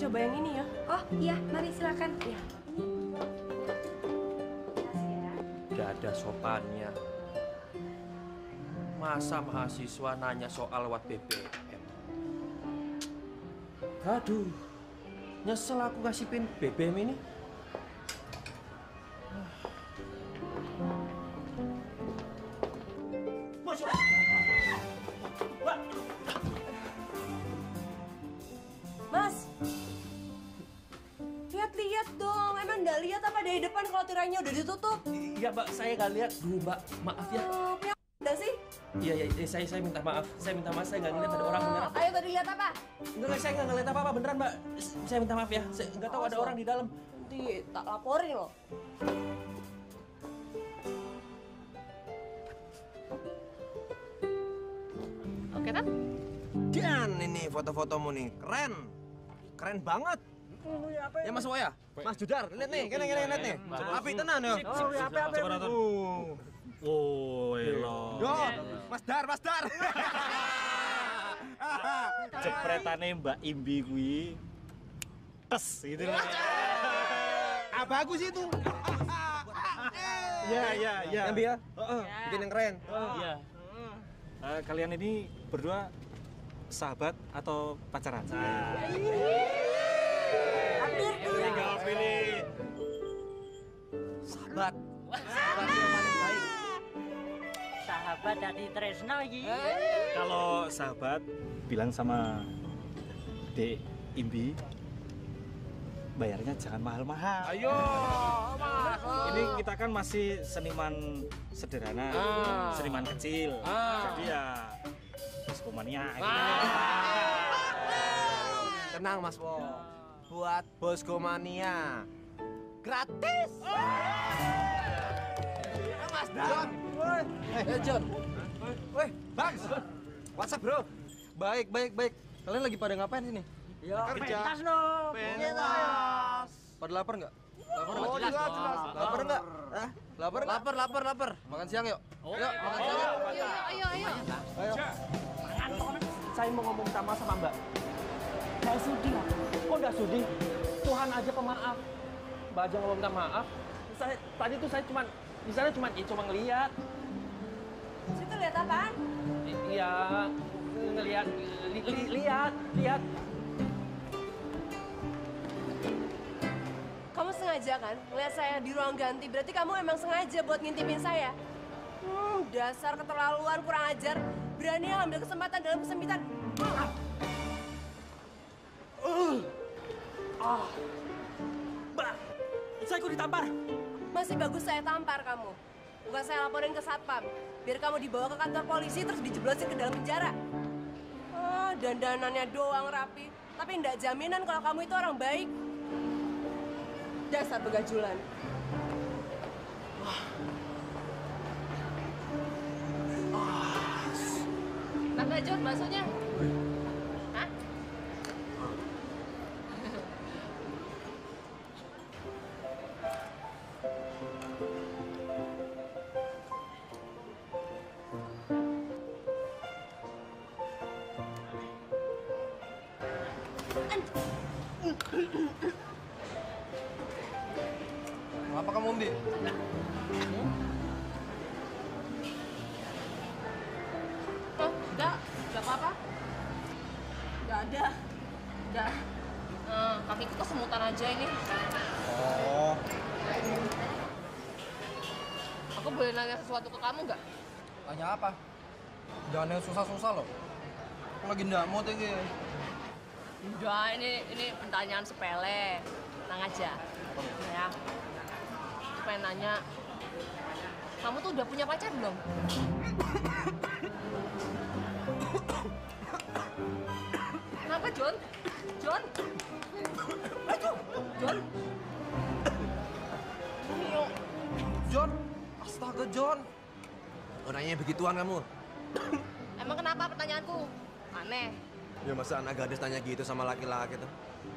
coba yang ini ya. Oh iya, mari silakan. Iya. Gak ada sopannya. Masa mahasiswa nanya soal watt BBM? Aduh, nyesel aku kasih pin BBM ini. Mas, lihat-lihat dong. Emang nggak lihat apa dari depan kalau tirainya udah ditutup? Iya, Mbak, saya nggak lihat. Duh, Mbak, maaf ya. Punya udah sih? Iya, saya minta maaf. Saya minta maaf, saya nggak ngeliat ada orang beneran. Ayo tadi lihat apa? Enggak, saya nggak ngeliat apa-apa beneran, Mbak. Saya minta maaf ya. Saya nggak tahu ada orang di dalam. Nanti tak laporin loh. Oke, Tan? Dan ini foto-fotomu nih, keren. Keren banget. Ya Mas Woya, Mas Judar, lihat nih, kene lihat nih. Api tenan yo. Oh, api. Oh, elo. Yo, Mas Dar. Jepretane Mbak Imbi kuwi tes gitu loh. Ah, bagus itu. Iya. Imbi ya? Bikin yang keren. Iya. Kalian ini berdua sahabat atau pacaran? Tinggal pilih. Sahabat. Sahabat dari Tresno iki. Kalau sahabat bilang sama Dek Imbi, bayarnya jangan mahal-mahal. Ayo, Mas. Ini kita kan masih seniman sederhana, seniman kecil. Jadi ya boskomania gitu. Tenang Mas Wo. Buat Boskomania gratis. Mas Dar. John. Woi, Bang. WhatsApp, Bro. Baik. Kalian lagi pada ngapain sini? Ya, Kerja. pentas no. Pentas. Pada lapar nggak? Oh, jelas. Lapar nggak? Hah? Lapar nggak? Lapar. Makan siang yuk. Oh. Yuk, makan siang yuk. Ayo. Ayo. Saya mau ngomong sama Mbak. Nggak sudi aku. Kok nggak sudi? Tuhan aja pemaaf. Mbak aja ngomong minta maaf. Tadi tuh saya di sana cuma ngeliat. Situ lihat apaan? Iya, ngeliat, lihat. Kamu sengaja kan ngeliat saya di ruang ganti? Berarti kamu emang sengaja buat ngintipin saya? Dasar keterlaluan, kurang ajar. Berani ambil kesempatan dalam kesempitan. Mbak, saya ikut ditampar. Masih bagus saya tampar kamu. Bukan saya laporin ke Satpam. Biar kamu dibawa ke kantor polisi terus dijeblosin ke dalam penjara. Dandanannya doang rapi. Tapi nggak jaminan kalau kamu itu orang baik. Dasar begajulan. Tangga John, baksonya. Hah? Kenapa kamu, Mbi? Oh, enggak apa-apa. Nggak ada. Udah. Kakiku kesemutan aja ini. Oh, Aku boleh nanya sesuatu ke kamu nggak? tanya apa? Jangan yang susah-susah loh. Aku lagi ndak mood ini. Udah, ini pertanyaan sepele. Tenang aja. Ya. Aku pengen nanya, kamu tuh udah punya pacar belum? Kenapa, John? John? Aduh, John? Yuk. John. Astaga, John. Orangnya begituan kamu. Emang kenapa pertanyaanku? Aneh. Ya masa anak gadis tanya gitu sama laki-laki tuh.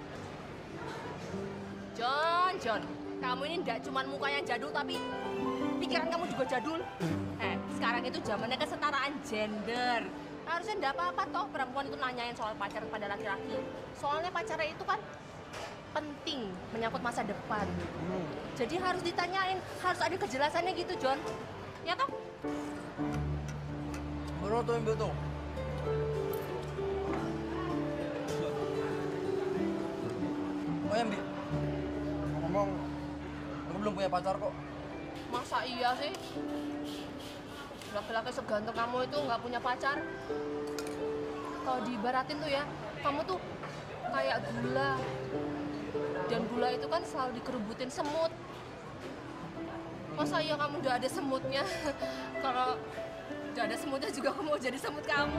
John, kamu ini nggak cuma muka yang jadul, tapi pikiran kamu juga jadul. Sekarang itu zamannya kesetaraan gender. Harusnya nggak apa-apa toh perempuan itu nanyain soal pacar pada laki-laki. Soalnya pacarnya itu kan penting, menyangkut masa depan. Jadi harus ditanyain, harus ada kejelasannya gitu, John. Ya toh? Bener tuh yang betul. Oh ya, Mbi. Ngomong, aku belum punya pacar kok. Masa iya sih? Laki-laki seganteng kamu itu nggak punya pacar? Kalau diibaratin tuh ya, kamu tuh kayak gula. Dan gula itu kan selalu dikerubutin semut. Masa iya kamu udah ada semutnya? Kalau udah ada semutnya juga aku mau jadi semut kamu.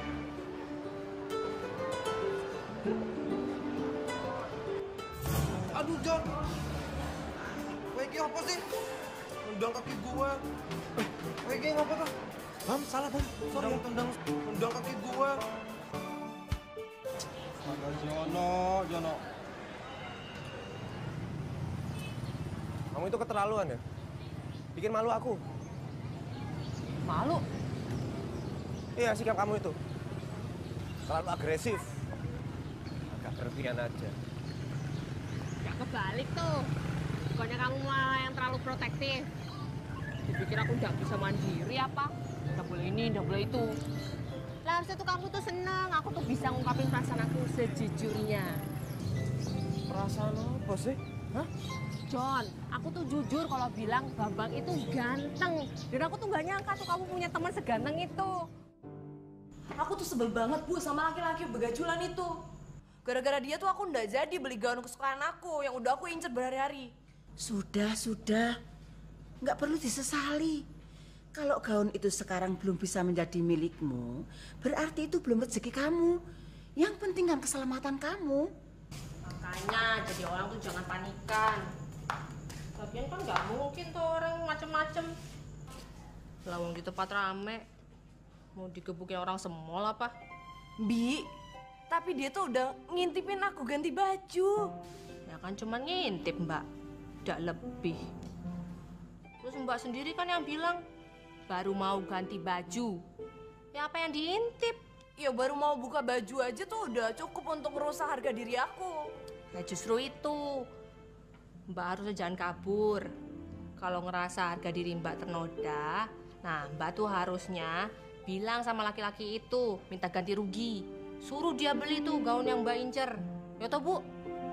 Aduh, John. Kayak gini apa sih? Tendang kaki gua. Kayak gini apa tuh? Bam, salah, Bam. Sorry, tendang kaki gua. Agak Jono. Kamu itu keterlaluan ya? Bikin malu aku. Malu? Iya, sikap kamu itu. Terlalu agresif. Agak berlebihan aja. Ya kebalik tuh. Bukannya kamu malah yang terlalu protektif. Dipikir aku nggak bisa mandiri apa? Nggak boleh ini, nggak boleh itu. Lah harusnya tuh kamu tuh senang. Aku tuh bisa ngungkapin perasaan aku sejujurnya. Perasaan apa sih? Hah? John, aku tuh jujur kalau bilang Bambang itu ganteng. Dan aku tuh nggak nyangka tuh kamu punya teman seganteng itu. Aku tuh sebel banget, Bu, sama laki-laki begajulan itu. Gara-gara dia tuh aku nggak jadi beli gaun kesukaan aku yang udah aku incer berhari-hari. Sudah. Nggak perlu disesali. Kalau gaun itu sekarang belum bisa menjadi milikmu, berarti itu belum rezeki kamu. Yang penting kan keselamatan kamu. Makanya jadi orang tuh jangan panikan. Lagian kan nggak mungkin tuh orang macem-macem. Lawang di tempat rame, mau digebukin orang semol apa? Bi, tapi dia tuh udah ngintipin aku ganti baju. Ya kan cuma ngintip, Mbak. Tidak lebih. Terus Mbak sendiri kan yang bilang baru mau ganti baju. Ya apa yang diintip? Ya baru mau buka baju aja tuh udah cukup untuk merusak harga diri aku. Ya justru itu. Mbak harusnya jangan kabur. Kalau ngerasa harga diri Mbak ternoda, nah Mbak tuh harusnya bilang sama laki-laki itu minta ganti rugi. Suruh dia beli tuh gaun yang Mbak incer. Ya toh, Bu?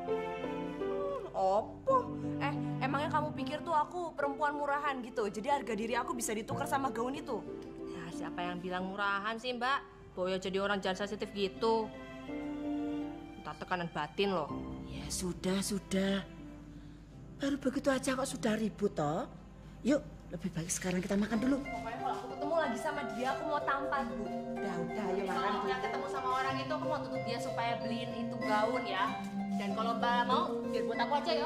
Opo? Emangnya kamu pikir tuh aku perempuan murahan gitu? Jadi harga diri aku bisa ditukar sama gaun itu? Ya siapa yang bilang murahan sih, Mbak? Boyo jadi orang jangan sensitif gitu. Entah tekanan batin loh. Ya sudah. Baru begitu aja kok sudah ribut toh. Yuk, lebih baik sekarang kita makan dulu. Pokoknya kalau aku ketemu lagi sama dia, aku mau tampar, Bu. Udah, yuk makan. Kalau udah ketemu sama orang itu, aku mau tuntut dia supaya beliin itu gaun ya. Dan kalau Mbak mau, biar buat aku aja ya.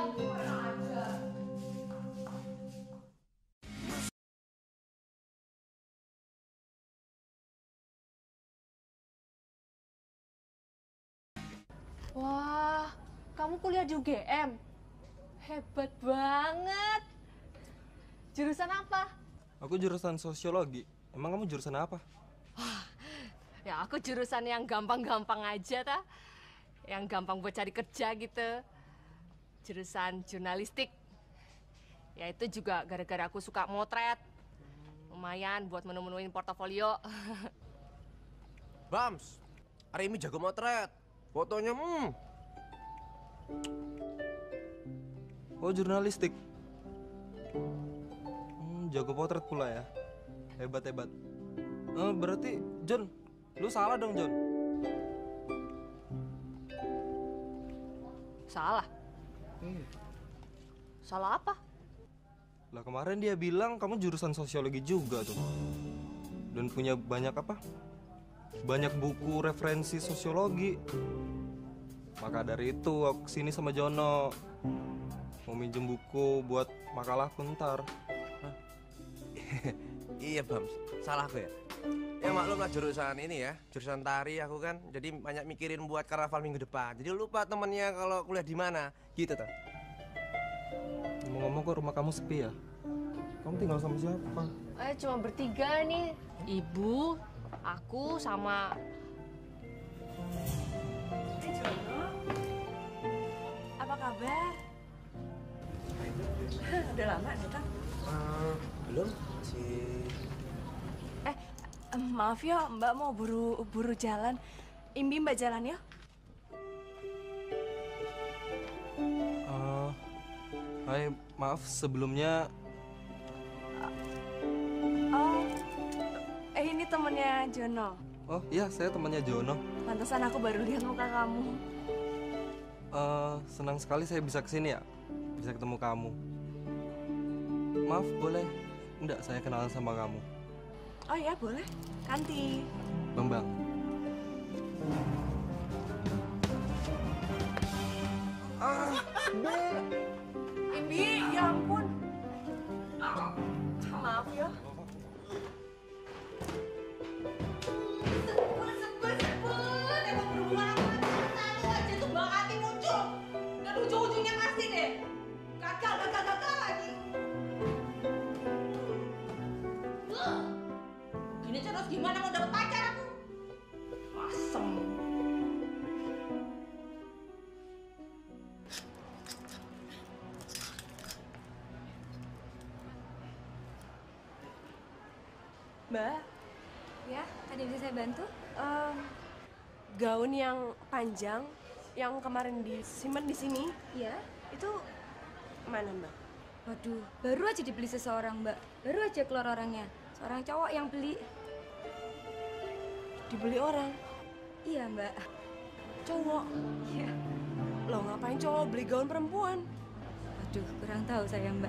Wah, kamu kuliah di UGM? Hebat banget. Jurusan apa? Aku jurusan sosiologi. Emang kamu jurusan apa? Ya aku jurusan yang gampang-gampang aja ta. Yang gampang buat cari kerja gitu. Jurusan jurnalistik. Ya itu juga gara-gara aku suka motret. Lumayan buat menu-menuin portofolio. Bams, hari ini jago motret. Fotonya, Oh, jurnalistik. Jago potret pula ya. Hebat. Berarti, John, lu salah dong, John. Salah? Salah apa? Lah kemarin dia bilang kamu jurusan sosiologi juga tuh. Dan punya banyak apa? Banyak buku referensi sosiologi. Maka dari itu aku kesini sama Jono. Mau minjem buku buat makalahku ntar. Iya, Bams. Salah aku ya? Ya maklum lah jurusan ini ya. Jurusan tari aku kan. Jadi banyak mikirin buat karnaval minggu depan. Jadi lupa temennya kalau kuliah di mana. Gitu toh. Ngomong-ngomong kok rumah kamu sepi ya? Kamu tinggal sama siapa? Cuma bertiga nih. Ibu, aku sama... Apa kabar? kabar? Udah lama datang? Belum, masih... Maaf ya, Mbak mau buru jalan. Imbi Mbak jalan ya? Hai, maaf sebelumnya. Oh, ini temennya Jono. Oh iya, saya temannya Jono. Pantesan aku baru lihat muka kamu. Senang sekali saya bisa kesini ya, bisa ketemu kamu. Maaf, boleh enggak saya kenalan sama kamu? Oh ya, boleh. Kanti. Bambang. Imbi, ya ampun. Maaf ya. Emang berhubungan selalu aja tuh Mbak Ati muncul. Dan ujung-ujungnya pasti deh. Gagal lagi. Gini terus gimana mau dapet pacar aku? Asem. Mbak, Ya, ada yang bisa saya bantu? gaun yang panjang yang kemarin disimpan di sini, Iya. itu mana Mbak? Waduh, baru aja dibeli seseorang, Mbak. Baru aja keluar orangnya. Seorang cowok yang beli. Dibeli orang, Iya, Mbak. cowok. Iya. Loh ngapain cowok beli gaun perempuan? Waduh, kurang tahu saya, Mbak.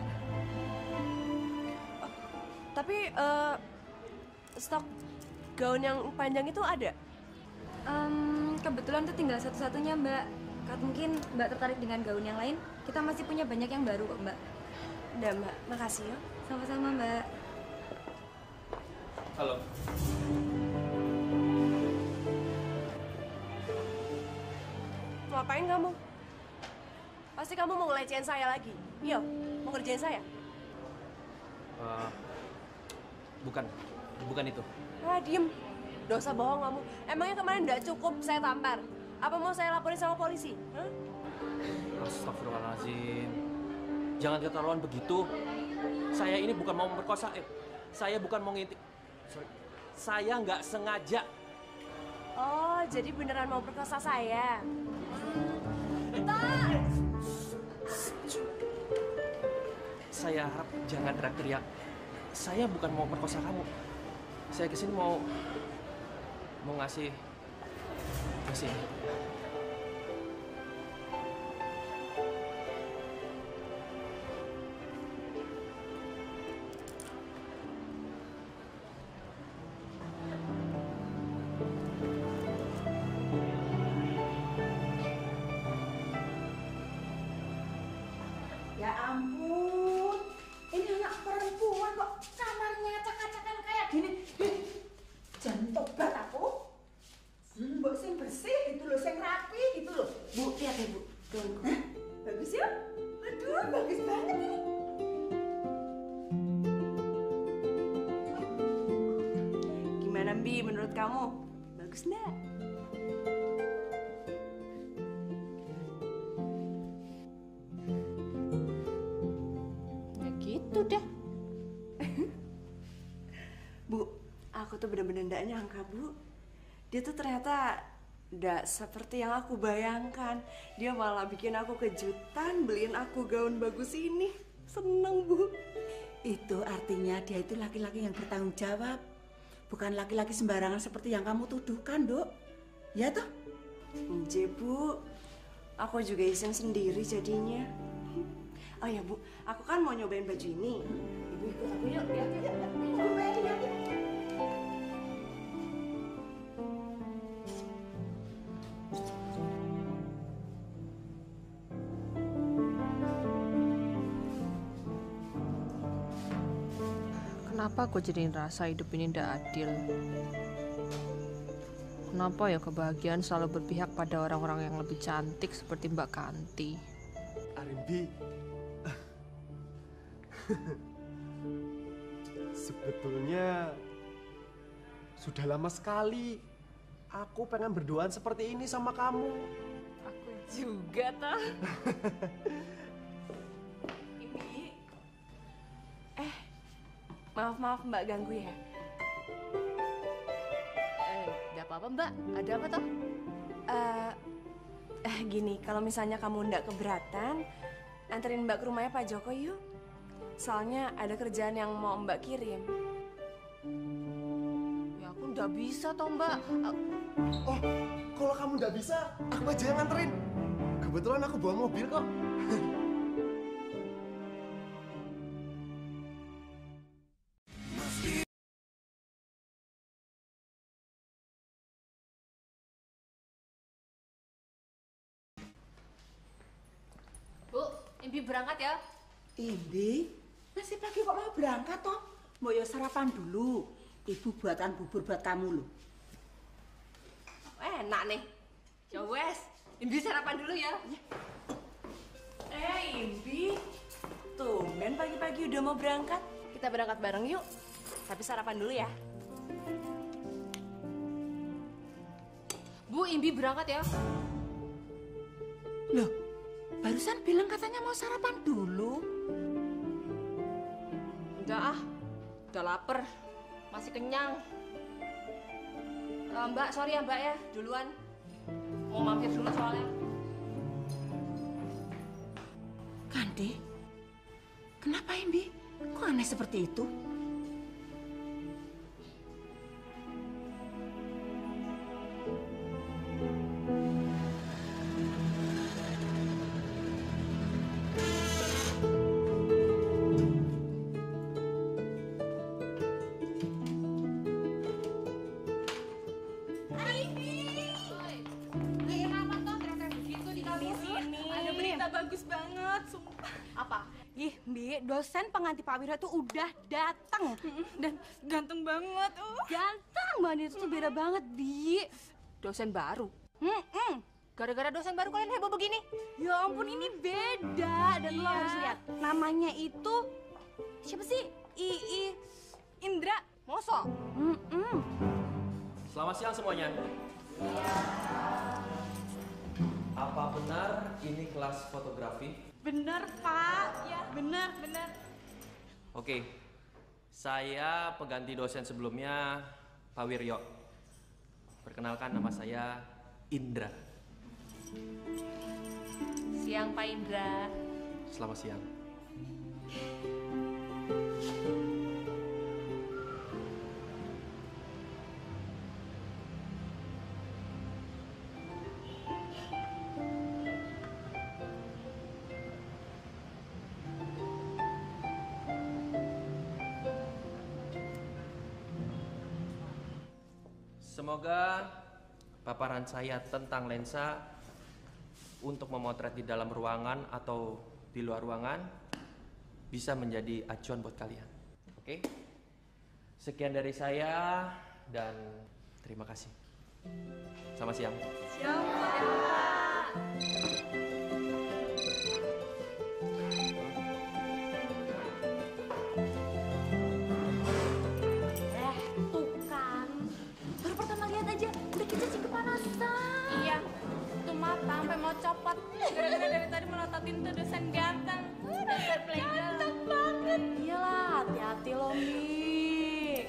Tapi stok gaun yang panjang itu ada? Kebetulan itu tinggal satu-satunya, Mbak. Kalau mungkin Mbak tertarik dengan gaun yang lain, kita masih punya banyak yang baru kok, Mbak. Udah Mbak, makasih ya. Sama-sama, Mbak. Halo. Ngapain kamu? Pasti kamu mau ngelecehin saya lagi. Iya, mau ngerjain saya? Bukan itu. Ah, diem. Dosa bohong kamu. Emangnya kemarin nggak cukup saya tampar? Apa mau saya laporin sama polisi? Hah? Astagfirullahaladzim. Jangan keterlaluan begitu. Saya ini bukan mau memperkosa. Saya bukan mau ngintip. Saya nggak sengaja. Oh, jadi beneran mau perkosa saya? Saya harap jangan teriak-teriak. Saya bukan mau perkosa kamu. Saya kesini mau ngasih. Ya ampun, ini anak perempuan kok kamarnya acak-acakan kayak gini. Jangan tobat aku. Mbok sing bersih gitu loh, sing rapi gitu loh. Bu, lihat ya Bu, gaunku. Bagus ya? Aduh, bagus banget ini. Gimana Bi, menurut kamu? Bagus nggak? Ya gitu deh. Bu, aku tuh bener-bener nggak nyangka, Bu. Dia tuh ternyata nggak seperti yang aku bayangkan. Dia malah bikin aku kejutan, beliin aku gaun bagus ini. Seneng, Bu. Itu artinya dia itu laki-laki yang bertanggung jawab. Bukan laki-laki sembarangan seperti yang kamu tuduhkan, Dok. Ya toh? Nje, Bu. Aku juga iseng sendiri jadinya. Oh ya, Bu. Aku kan mau nyobain baju ini. Ibu ikut aku yuk. Lihat, lihat. Kenapa aku jadi ngerasa hidup ini tidak adil? Kenapa ya kebahagiaan selalu berpihak pada orang-orang yang lebih cantik seperti Mbak Kanti? Arimbi, sebetulnya sudah lama sekali aku pengen berduaan seperti ini sama kamu. Aku yang juga toh. Ini. Maaf Mbak ganggu ya. Enggak apa-apa Mbak, ada apa toh? Gini, kalau misalnya kamu ndak keberatan, anterin Mbak ke rumahnya Pak Joko yuk. Soalnya ada kerjaan yang mau Mbak kirim. Ya aku nggak bisa toh Mbak. Oh, kalau kamu nggak bisa, aku aja yang nganterin. Kebetulan aku bawa mobil kok. Bu, Imbi berangkat ya. Imbi, masih pagi kok mau berangkat toh? Mau ya sarapan dulu. Ibu buatan bubur buat kamu loh. Enak nih. Ya wes, Imbi sarapan dulu ya. Imbi, tumben pagi-pagi udah mau berangkat. Kita berangkat bareng yuk. Tapi sarapan dulu ya. Bu, Imbi berangkat ya. Loh, barusan bilang katanya mau sarapan dulu. Udah lapar, masih kenyang. Mbak, sorry ya Mbak ya, duluan. Mau mampir dulu soalnya. Kandi, kenapa Imbi? Kok aneh seperti itu? Dosen pengganti Pak Wira tuh udah datang dan ganteng banget. Ganteng banget, itu tuh beda banget, Bi. Dosen baru? Gara-gara dosen baru kalian heboh begini? Ya ampun, ini beda. Dan lo harus lihat, namanya itu siapa sih? Indra. Mosok? Selamat siang semuanya. Apa benar ini kelas fotografi? Bener, Pak. Ya, bener. Oke, saya pengganti dosen sebelumnya, Pak Wiryo. Perkenalkan, nama saya Indra. Siang, Pak Indra. Selamat siang. Semoga paparan saya tentang lensa untuk memotret di dalam ruangan atau di luar ruangan bisa menjadi acuan buat kalian. Oke? Sekian dari saya dan terima kasih. Selamat siang. Siang, Pak. Iya, tuh mata sampai mau copot. Gara-gara dari tadi melototin tuh dosen ganteng. Dosen playground. Ganteng banget. Iyalah, hati-hati loh, Mi.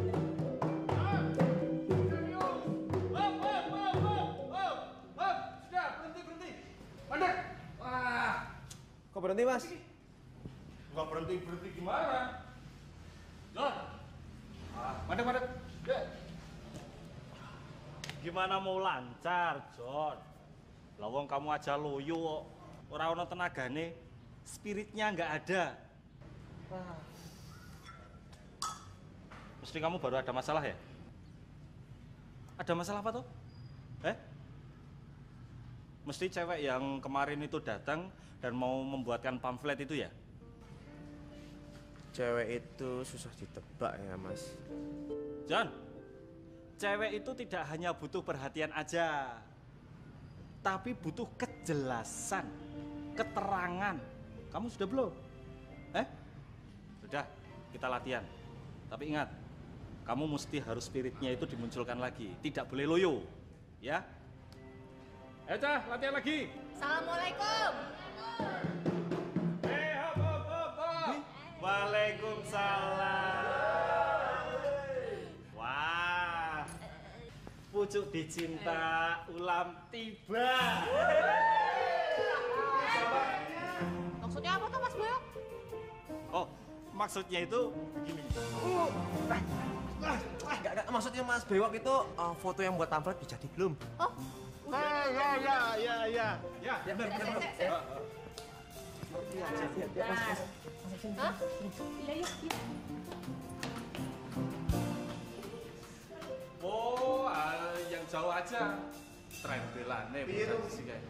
Sudah, berhenti. Mandek. Wah, kok berhenti, Mas? Nggak berhenti gimana? John. Mandek. Gimana mau lancar, John? Lawang kamu aja loyo kok. Ora ono tenagane, spiritnya nggak ada. Mesti kamu baru ada masalah ya? Ada masalah apa tuh? Mesti cewek yang kemarin itu datang dan mau membuatkan pamflet itu ya? Cewek itu susah ditebak ya, Mas. John, cewek itu tidak hanya butuh perhatian aja, tapi butuh kejelasan, keterangan. Kamu sudah belum? Sudah, kita latihan. Tapi ingat, kamu mesti harus spiritnya itu dimunculkan lagi. Tidak boleh loyo, ya? Ayo, Cah, latihan lagi. Assalamualaikum. Hop. Waalaikumsalam. Wah, pucuk dicinta ulam tiba. Maksudnya apa tuh Mas Boyok? Oh, maksudnya itu begini. Enggak, maksudnya Mas Bewok itu foto yang buat pamflet udah jadi belum? Oh, Ya. Benar. Hah? Iya. Oh, yang jauh aja. Trembelannya bukan sih kayak.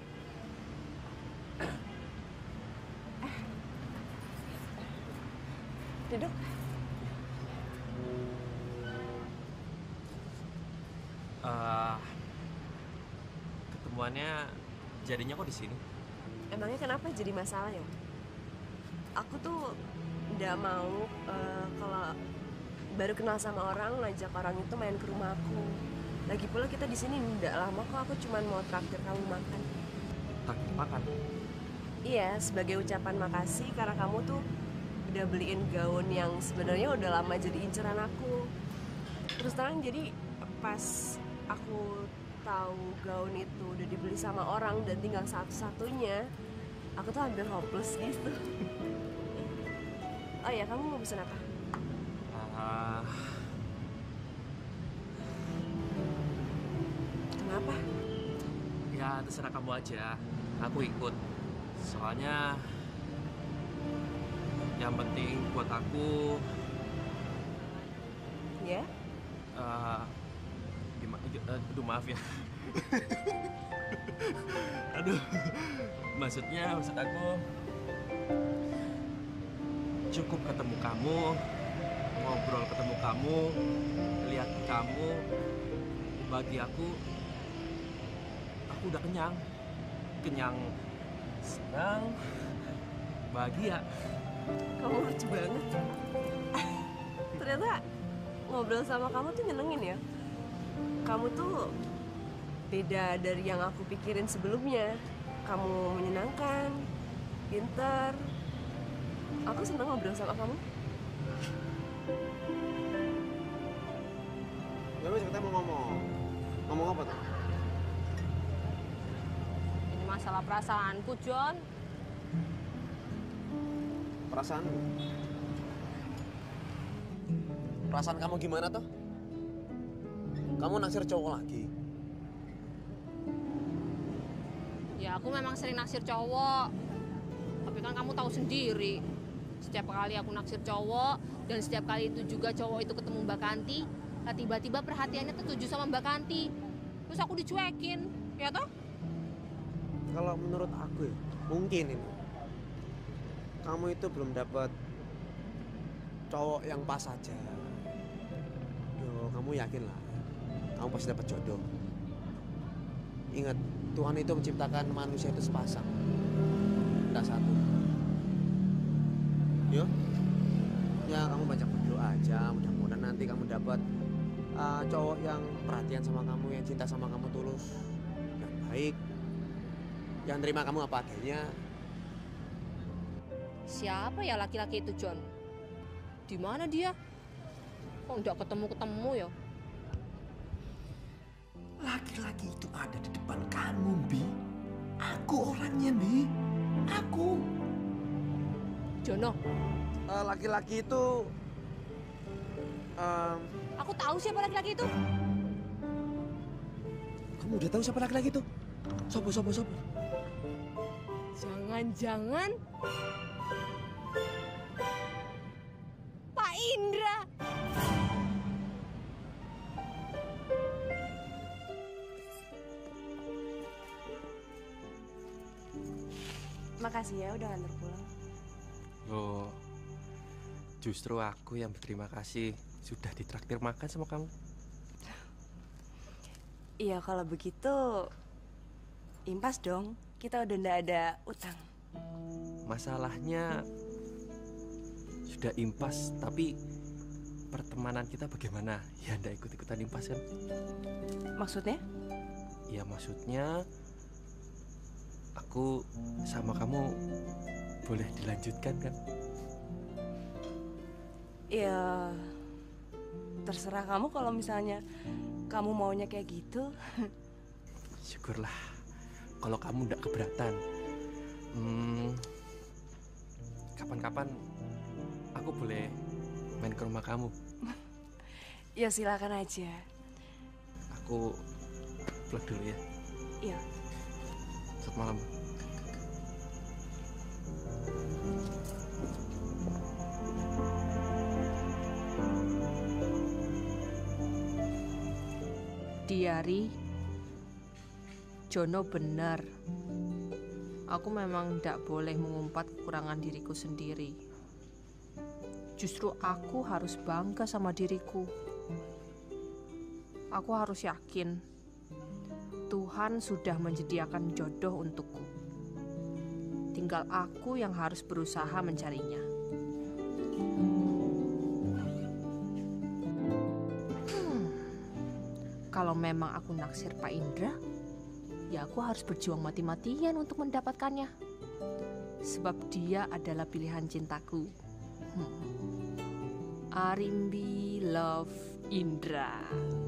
Duduk. Ketemuannya jadinya kok di sini? Emangnya kenapa jadi masalah ya? Aku tuh nggak mau kalau baru kenal sama orang ngajak orang itu main ke rumah aku. Lagi pula kita di sini nggak lama kok, aku cuma mau traktir kamu makan. Traktir makan? Iya, sebagai ucapan makasih karena kamu tuh udah beliin gaun yang sebenarnya udah lama jadi inceran aku. Terus terang jadi pas aku tahu gaun itu udah dibeli sama orang dan tinggal satu-satunya, aku tuh hampir hopeless gitu. Oh ya, kamu mau pesen apa? Kenapa? Ya terserah kamu aja, aku ikut. Soalnya yang penting buat aku. Ya? Aduh maaf ya. Maksud aku cukup ketemu kamu, ngobrol ketemu kamu, lihat kamu, bagi aku udah kenyang, senang, bahagia. Kamu lucu banget. Ternyata ngobrol sama kamu tuh nyenengin ya. Kamu tuh beda dari yang aku pikirin sebelumnya. Kamu menyenangkan, pinter. Aku seneng ngobrol sama kamu. Ya wes, kita mau ngomong apa tuh? Ini masalah perasaanku, John. Perasaan kamu gimana tuh? Kamu naksir cowok lagi? Ya aku memang sering naksir cowok. Tapi kan kamu tahu sendiri. Setiap kali aku naksir cowok, dan setiap kali itu juga cowok itu ketemu Mbak Kanti, nah tiba-tiba perhatiannya tertuju sama Mbak Kanti. Terus aku dicuekin, ya toh? Kalau menurut aku ya, mungkin ini. Kamu itu belum dapat cowok yang pas aja. Yo, kamu yakin lah. Kamu pasti dapat jodoh. Ingat, Tuhan itu menciptakan manusia itu sepasang, tidak satu. Yo, ya kamu baca berdoa aja. Mudah-mudahan nanti kamu dapat cowok yang perhatian sama kamu, yang cinta sama kamu tulus, yang baik, yang terima kamu apa adanya. Siapa ya laki-laki itu, John? Di mana dia? Kok nggak ketemu ya? Laki-laki itu ada di depan kamu, Bi. Aku orangnya, Bi. Aku. Jono. Laki-laki itu... Aku tahu siapa laki-laki itu. Kamu udah tahu siapa laki-laki itu? Sopo? Jangan-jangan Pak Indra. Makasih ya udah antar pulang. Loh, justru aku yang berterima kasih sudah ditraktir makan sama kamu. Iya, kalau begitu impas dong. Kita udah ndak ada utang. Masalahnya sudah impas, tapi pertemanan kita bagaimana? Ya ndak ikut-ikutan impas kan? Maksudnya? Ya maksudnya aku sama kamu boleh dilanjutkan kan? Ya, terserah kamu kalau misalnya kamu maunya kayak gitu. Syukurlah kalau kamu nggak keberatan. Kapan-kapan aku boleh main ke rumah kamu. Ya silakan aja. Aku pulang dulu ya. Iya. Selamat malam. Diari, Jono benar. Aku memang tidak boleh mengumpat kekurangan diriku sendiri. Justru aku harus bangga sama diriku. Aku harus yakin Tuhan sudah menyediakan jodoh untukku. Tinggal aku yang harus berusaha mencarinya. Kalau memang aku naksir Pak Indra, ya aku harus berjuang mati-matian untuk mendapatkannya. Sebab dia adalah pilihan cintaku. Arimbi love Indra.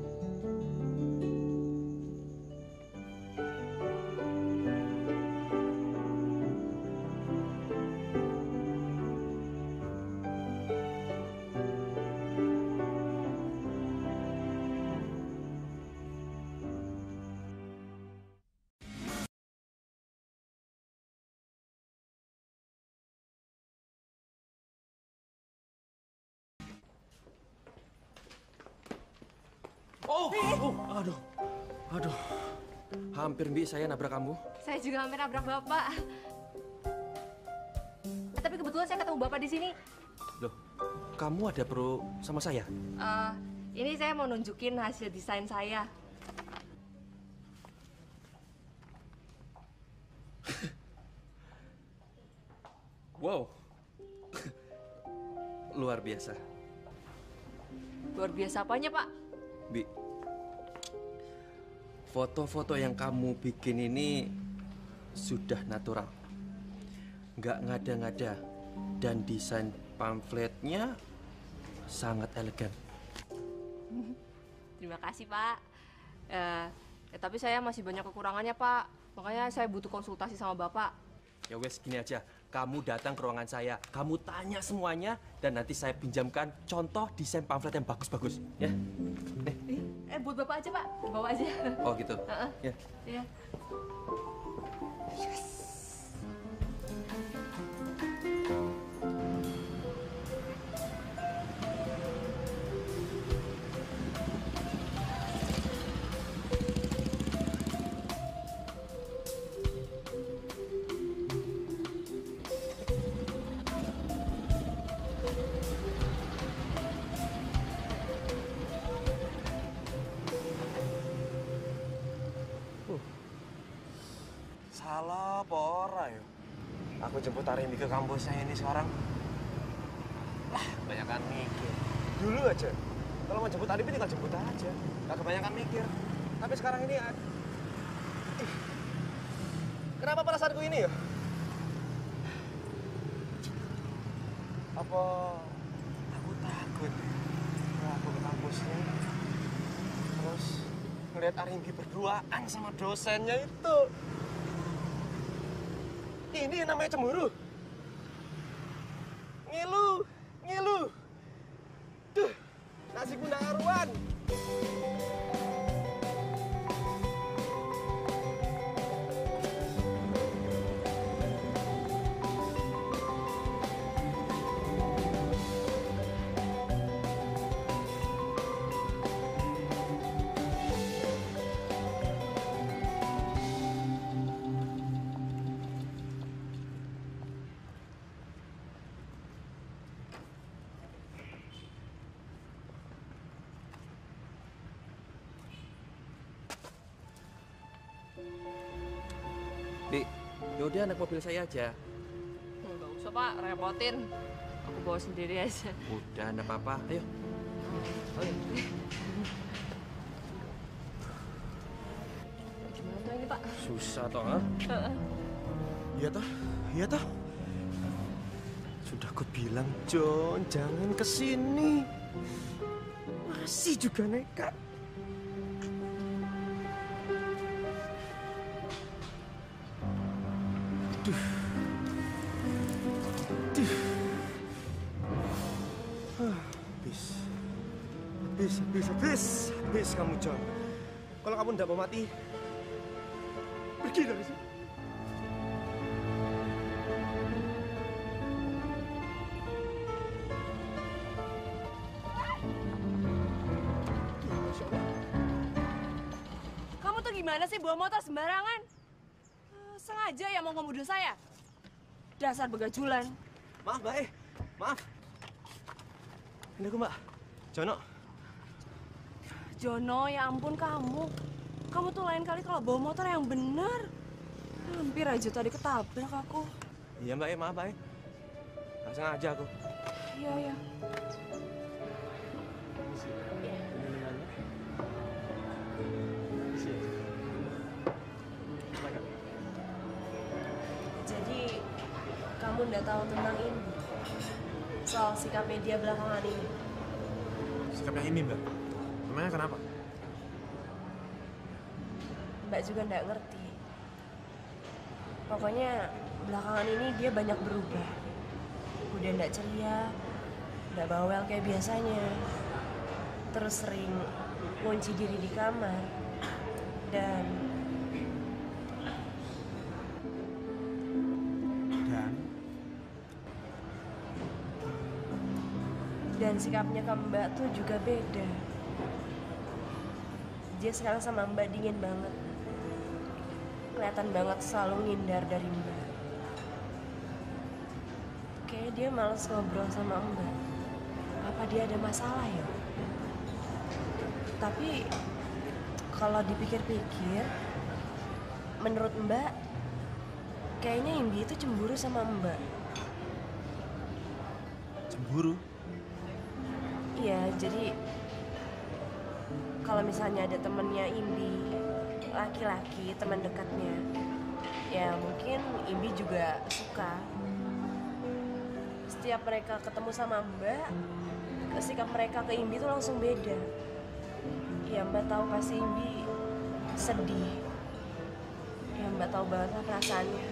Aduh. Hampir Bi saya nabrak kamu. Saya juga hampir nabrak Bapak. Tapi kebetulan saya ketemu Bapak di sini. Loh, kamu ada perlu sama saya? Ini saya mau nunjukin hasil desain saya. Wow. Luar biasa. Luar biasa apanya, Pak? Bi, foto-foto yang kamu bikin ini sudah natural. Nggak ngada-ngada. Dan desain pamfletnya sangat elegan. Terima kasih, Pak. Tapi saya masih banyak kekurangannya, Pak. Makanya saya butuh konsultasi sama Bapak. Ya wes, gini aja. Kamu datang ke ruangan saya, kamu tanya semuanya, dan nanti saya pinjamkan contoh desain pamflet yang bagus-bagus. Ya? Nih. Buat Bapak aja, Pak. Bawa aja. Oh gitu? Ya. Iya. Yes. Salah apa ora ya? Aku jemput Arimbi ke kampusnya ini sekarang. Kebanyakan mikir. Dulu aja, kalau mau jemput Arimbi tinggal jemput aja. Gak kebanyakan mikir. Tapi sekarang ini, kenapa perasaanku ini ya? Apa aku takut kalau aku ke kampusnya, terus ngeliat Arimbi berduaan sama dosennya itu. Ini yang namanya cemburu. Ngilu. Duh, nasiku nggak karuan. Bi, yaudah naik mobil saya aja. Nggak usah, Pak. Repotin. Aku bawa sendiri aja. Udah, enggak apa-apa. Ayo. Oh, iya. Gimana tuh ini, Pak? Susah toh, ha? Iya toh? Iya toh? Sudah aku bilang, John, jangan kesini. Masih juga nekat. Aduh. Aduh. Habis kamu, John. Kalau kamu tidak mau mati, pergi dari sini. Kamu tuh gimana sih bawa motor sembarangan? Sengaja ya mau ngebunuh saya? Dasar begajulan. Maaf, Mbak. Maaf. Ini aku, Mbak. Jono. Jono, ya ampun kamu. Kamu tuh lain kali kalau bawa motor yang bener. Hampir aja tadi ketabrak aku. Iya, Mbak. Maaf, Mbak. Nggak sengaja aku. Iya, iya. Jadi, kamu nggak tahu tentang ini? Soal sikapnya dia belakangan ini? Sikapnya ini, Mbak. Emangnya kenapa? Mbak juga nggak ngerti. Pokoknya belakangan ini dia banyak berubah. Udah nggak ceria, nggak bawel kayak biasanya. Terus sering kunci diri di kamar. Dan sikapnya ke Mbak tuh juga beda. Dia sekarang sama Mbak dingin banget. Kelihatan banget selalu ngindar dari Mbak. Kayaknya dia males ngobrol sama Mbak. Apa dia ada masalah ya? Tapi kalau dipikir-pikir, menurut Mbak, kayaknya Imbi itu cemburu sama Mbak. Cemburu? Iya, jadi kalau misalnya ada temennya Imbi, laki-laki, teman dekatnya, ya mungkin Imbi juga suka. Setiap mereka ketemu sama Mbak, sikap mereka ke Imbi tuh langsung beda. Ya Mbak tahu pasti Imbi sedih. Ya Mbak tahu banget lah perasaannya.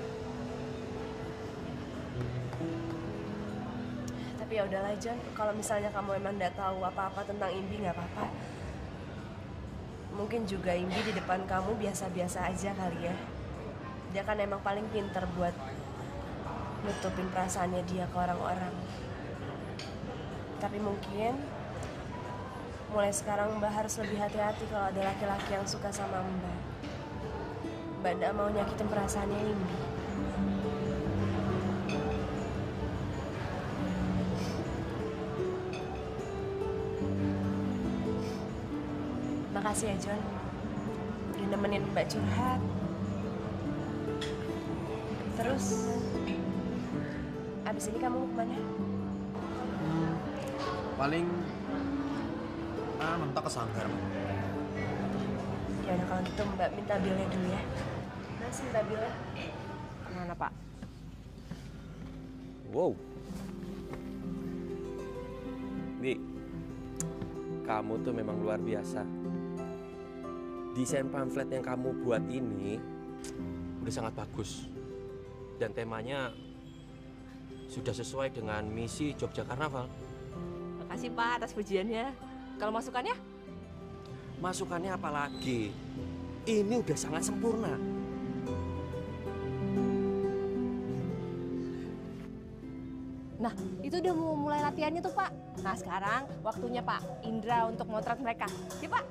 Tapi ya udahlah John, kalau misalnya kamu emang nggak tahu apa-apa tentang Imbi nggak apa-apa. Mungkin juga Imbi di depan kamu biasa-biasa aja kali ya. Dia kan emang paling pinter buat nutupin perasaannya dia ke orang-orang. Tapi mungkin mulai sekarang Mbak harus lebih hati-hati kalau ada laki-laki yang suka sama Mbak. Mbak nggak mau nyakitin perasaannya Imbi. Makasih ya John, udah nemenin Mbak curhat. Terus, abis ini kamu mau kemana? Paling mentok ke Sanggar. Ya udah kalau gitu Mbak minta bilnya dulu ya. Mas minta bilnya. Mana Pak? Wow. Bi, kamu tuh memang luar biasa. Desain pamflet yang kamu buat ini udah sangat bagus. Dan temanya sudah sesuai dengan misi Jogja Karnaval. Makasih Pak atas pujiannya. Kalau masukannya? Masukannya apa lagi? Ini udah sangat sempurna. Nah, itu udah mau mulai latihannya tuh Pak. Nah sekarang waktunya Pak Indra untuk motret mereka. Ya Pak?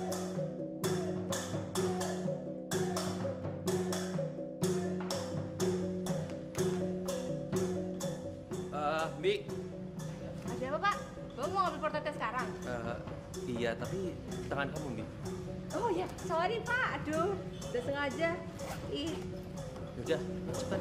Bi. Ada apa Pak? Bapak mau ngambil portretnya sekarang? Iya, tapi tangan kamu, Bi. Oh ya, sorry Pak. Aduh, udah sengaja. Ih. Udah, cepat.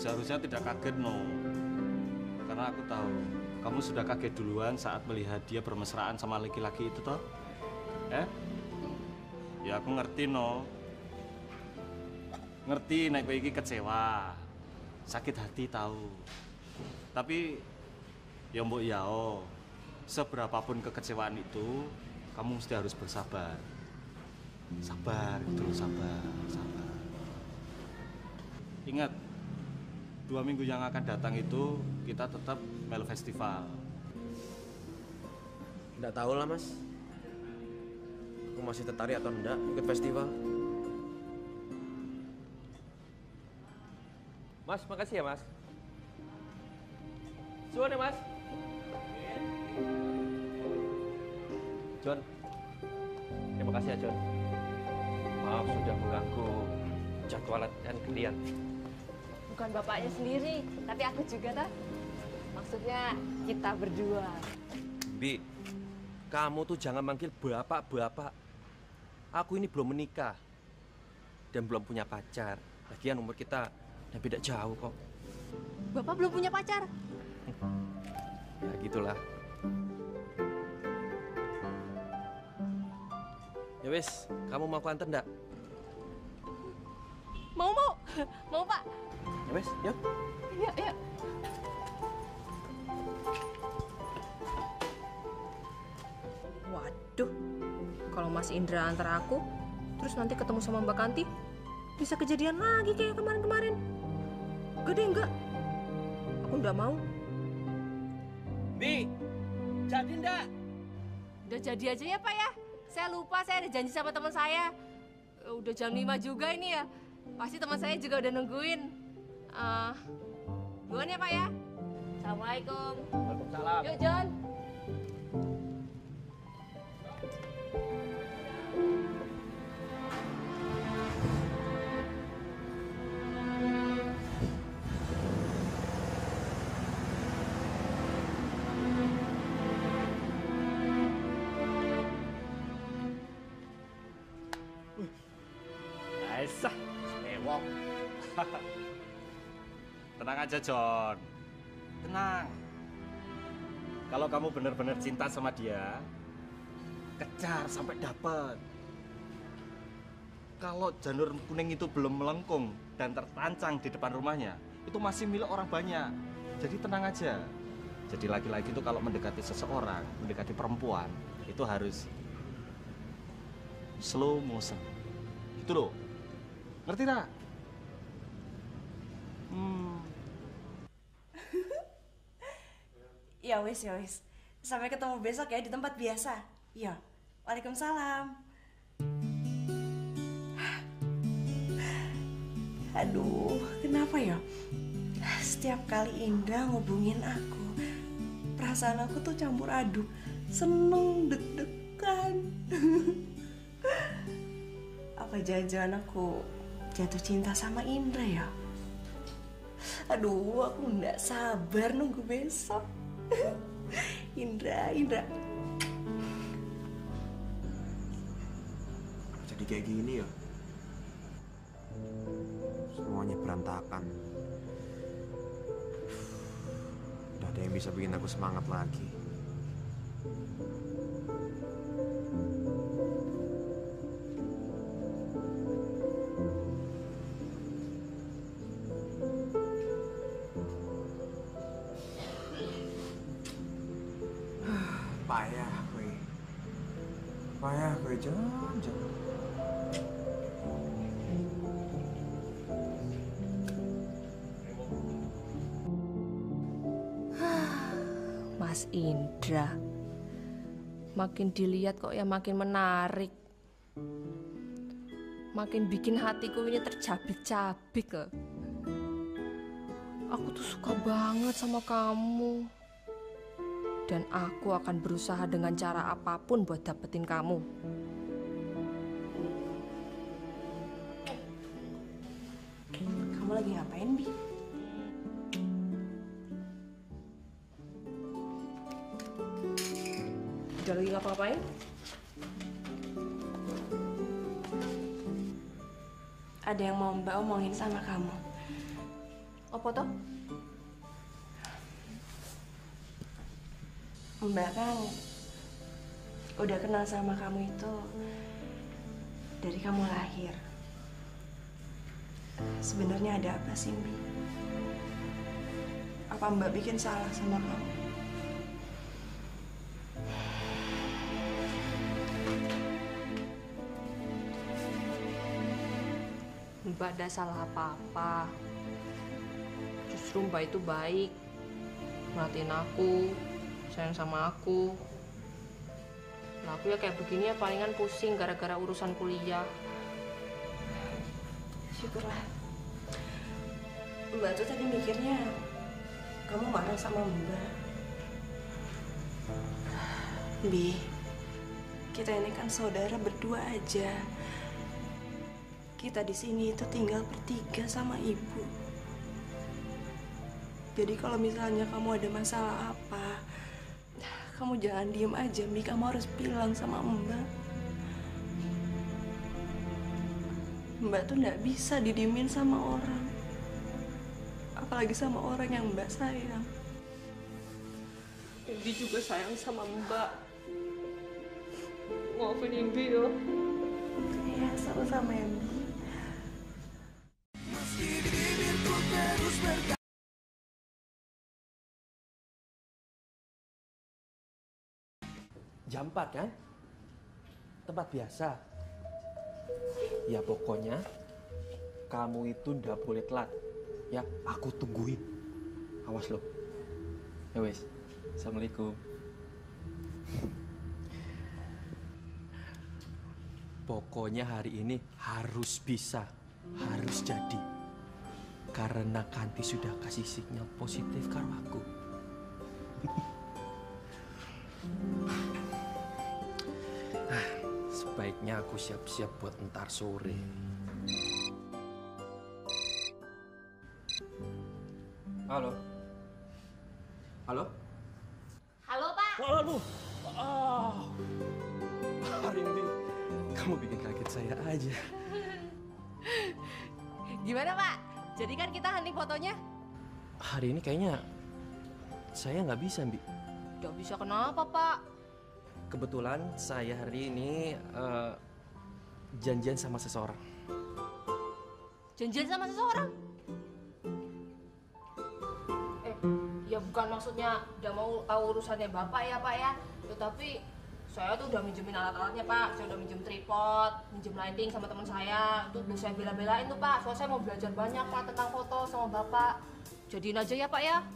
seharusnya tidak kaget, No. Karena aku tahu kamu sudah kaget duluan saat melihat dia bermesraan sama laki-laki itu, toh? Ya aku ngerti, No. Ngerti nek kowe iki kecewa. Sakit hati tahu. Tapi ya mbok yao, seberapapun kekecewaan itu, kamu mesti harus bersabar. Sabar, gitu loh, sabar. Ingat, 2 minggu yang akan datang itu kita tetap melu festival. Nggak tahu lah, Mas. Aku masih tertarik atau enggak ikut festival. Mas, makasih ya, Mas. Suan ya, Mas. John. Terima kasih ya, John. Maaf sudah mengganggu jadwal latihan kalian. Bukan bapaknya sendiri, tapi aku juga, ta. Maksudnya kita berdua. Bi, kamu tuh jangan manggil bapak-bapak. Aku ini belum menikah dan belum punya pacar. Lagian umur kita yang beda jauh kok. Bapak belum punya pacar? Ya gitulah. Ya wis, kamu mau antar enggak? Mau, Pak. Ya wis, yuk. Yuk. Waduh, kalau Mas Indra antar aku, terus nanti ketemu sama Mbak Kanti, bisa kejadian lagi kayak kemarin-kemarin. Enggak. Aku nggak mau. Bi, jadi enggak? Udah jadi aja ya, Pak ya. Saya lupa, saya ada janji sama teman saya. Udah jam 5 juga ini ya. Pasti teman saya juga udah nungguin. Duluan ya, Pak ya. Assalamualaikum. Waalaikumsalam. Yuk, John. Aisyah, mewong. Tenang aja, John. Tenang. Kalau kamu benar-benar cinta sama dia, kejar sampai dapat. Kalau janur kuning itu belum melengkung dan tertancang di depan rumahnya, itu masih milik orang banyak. Jadi tenang aja. Jadi laki-laki itu kalau mendekati seseorang, mendekati perempuan, itu harus slow motion. Itu loh. Ngerti tak? Ya wis. Sampai ketemu besok ya di tempat biasa. Iya. Waalaikumsalam. Aduh, kenapa ya? Setiap kali Indra ngubungin aku, perasaan aku tuh campur aduk. Seneng, deg-degan. Apa jangan-jangan aku jatuh cinta sama Indra ya? Aduh, aku nggak sabar nunggu besok. Indra. Jadi kayak gini ya? Semuanya berantakan. Udah ada yang bisa bikin aku semangat lagi. Payah gue jangan. Mas Indra, makin dilihat kok ya makin menarik. Makin bikin hatiku ini tercabik-cabik loh. Aku tuh suka banget sama kamu. Dan aku akan berusaha dengan cara apapun buat dapetin kamu. Kamu lagi ngapain, Bi? Udah lagi ngapa-ngapain? Ada yang mau Mbak omongin sama kamu. Apa toh? Mbak kan udah kenal sama kamu itu dari kamu lahir. Sebenarnya ada apa sih, Mbi? Apa Mbak bikin salah sama kamu? Mbak ada salah apa-apa. Justru Mbak itu baik, merhatiin aku, sayang sama aku. Nah, aku ya kayak begini ya palingan pusing gara-gara urusan kuliah. Syukurlah. Mbak tuh tadi mikirnya kamu marah sama Mbak. Bi, kita ini kan saudara berdua aja. Kita di sini itu tinggal bertiga sama ibu. Jadi kalau misalnya kamu ada masalah apa, kamu jangan diem aja, Mi. Kamu harus bilang sama Mbak. Mbak tuh nggak bisa didiemin sama orang. Apalagi sama orang yang Mbak sayang. Indi juga sayang sama Mbak. Maafin Indi ya. Iya, sama-sama ya, Mbi. Jam 4 kan? Tempat biasa. Ya pokoknya kamu itu ndak boleh telat. Ya, aku tungguin. Awas lo. Ya wes. Assalamualaikum. Pokoknya hari ini harus bisa, harus jadi. Karena Kanti sudah kasih sinyal positif karo aku. Sebaiknya aku siap-siap buat entar sore. Halo? Halo? Halo, Pak. Halo. Hari ini kamu bikin kaget saya aja. Gimana, Pak? Jadi kan kita hunting fotonya? Hari ini kayaknya saya nggak bisa, Mbi. Gak bisa kenapa, Pak? Kebetulan saya hari ini janjian sama seseorang. Janjian sama seseorang? Ya bukan maksudnya udah mau tahu urusannya Bapak ya, Pak ya. Tapi saya tuh udah minjemin alat-alatnya, Pak. Saya udah minjem tripod, minjem lighting sama teman saya. Itu udah saya bela-belain tuh, Pak. Soalnya saya mau belajar banyak, Pak, tentang foto sama Bapak. Jadiin aja ya, Pak ya.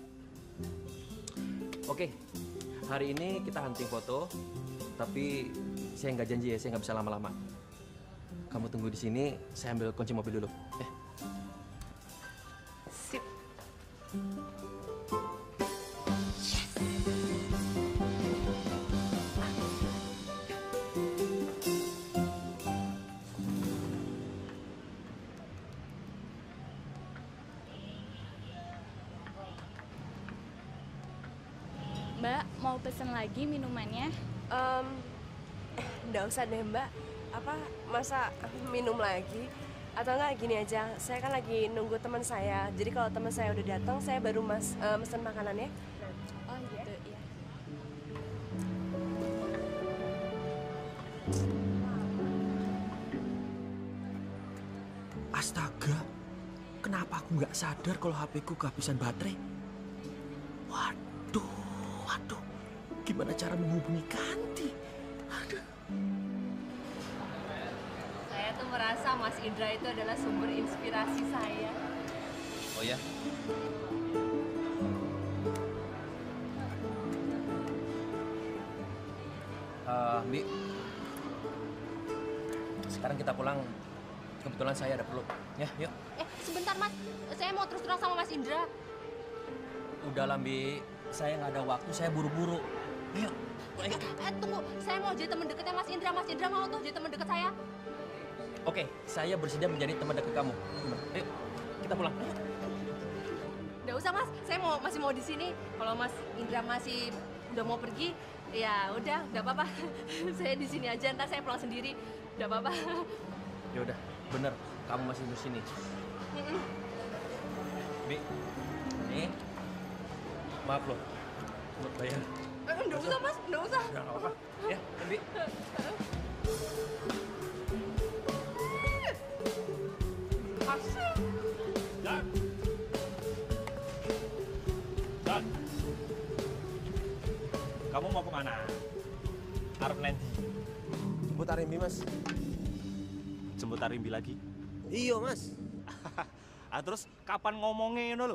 Oke, hari ini kita hunting foto, tapi saya nggak janji ya, saya nggak bisa lama-lama. Kamu tunggu di sini, saya ambil kunci mobil dulu. Sip. Mbak, mau pesen lagi minumannya? Nggak usah deh, Mbak. Apa, masa minum lagi? Atau enggak gini aja, saya kan lagi nunggu teman saya. Jadi kalau teman saya udah datang, saya baru mesen makanannya. Oh gitu, iya. Astaga, kenapa aku nggak sadar kalau HP-ku kehabisan baterai? Waduh, gimana cara menghubungi Kanti? Aduh. Saya tuh merasa Mas Indra itu adalah sumber inspirasi saya. Oh ya? Mbi, sekarang kita pulang. Kebetulan saya ada perlu. Ya, yuk. Sebentar, Mas. Saya mau terus terang sama Mas Indra. Udahlah, Mbi. Saya nggak ada waktu, saya buru-buru. Ayo. Tunggu. Saya mau jadi teman dekatnya Mas Indra. Mas Indra mau tuh jadi teman dekat saya. Oke, saya bersedia menjadi teman dekat kamu. Ayo, kita pulang. Nggak usah, Mas. Saya masih mau di sini. Kalau Mas Indra masih udah mau pergi, ya udah, nggak apa-apa. Saya di sini aja. Ntar saya pulang sendiri. Nggak apa-apa. Ya udah, bener. Kamu masih di sini. Bi, nih, maaf loh, buat bayar. Nggak usah mas, nggak usah. Nggak apa-apa. Ya, Bi. Asik. Dan. Dan. Kamu mau kemana? Arep nendi? Jemput Arimbi, Mas. Jemput Arimbi lagi? Iya, Mas. Terus kapan ngomongnya ngono lho?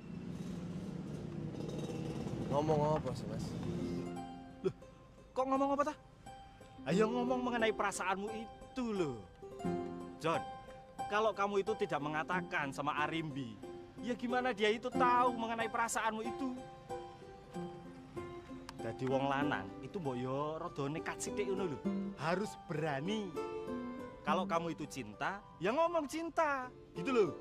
Ngomong apa sih, Mas? Loh, kok ngomong apa, ta? Ayo ngomong mengenai perasaanmu itu loh. John, kalau kamu itu tidak mengatakan sama Arimbi, ya gimana dia itu tahu mengenai perasaanmu itu? Jadi wong lanang itu mbok yo rada nekat sithik ngono lho. Harus berani. Kalau kamu itu cinta, ya ngomong cinta, gitu loh.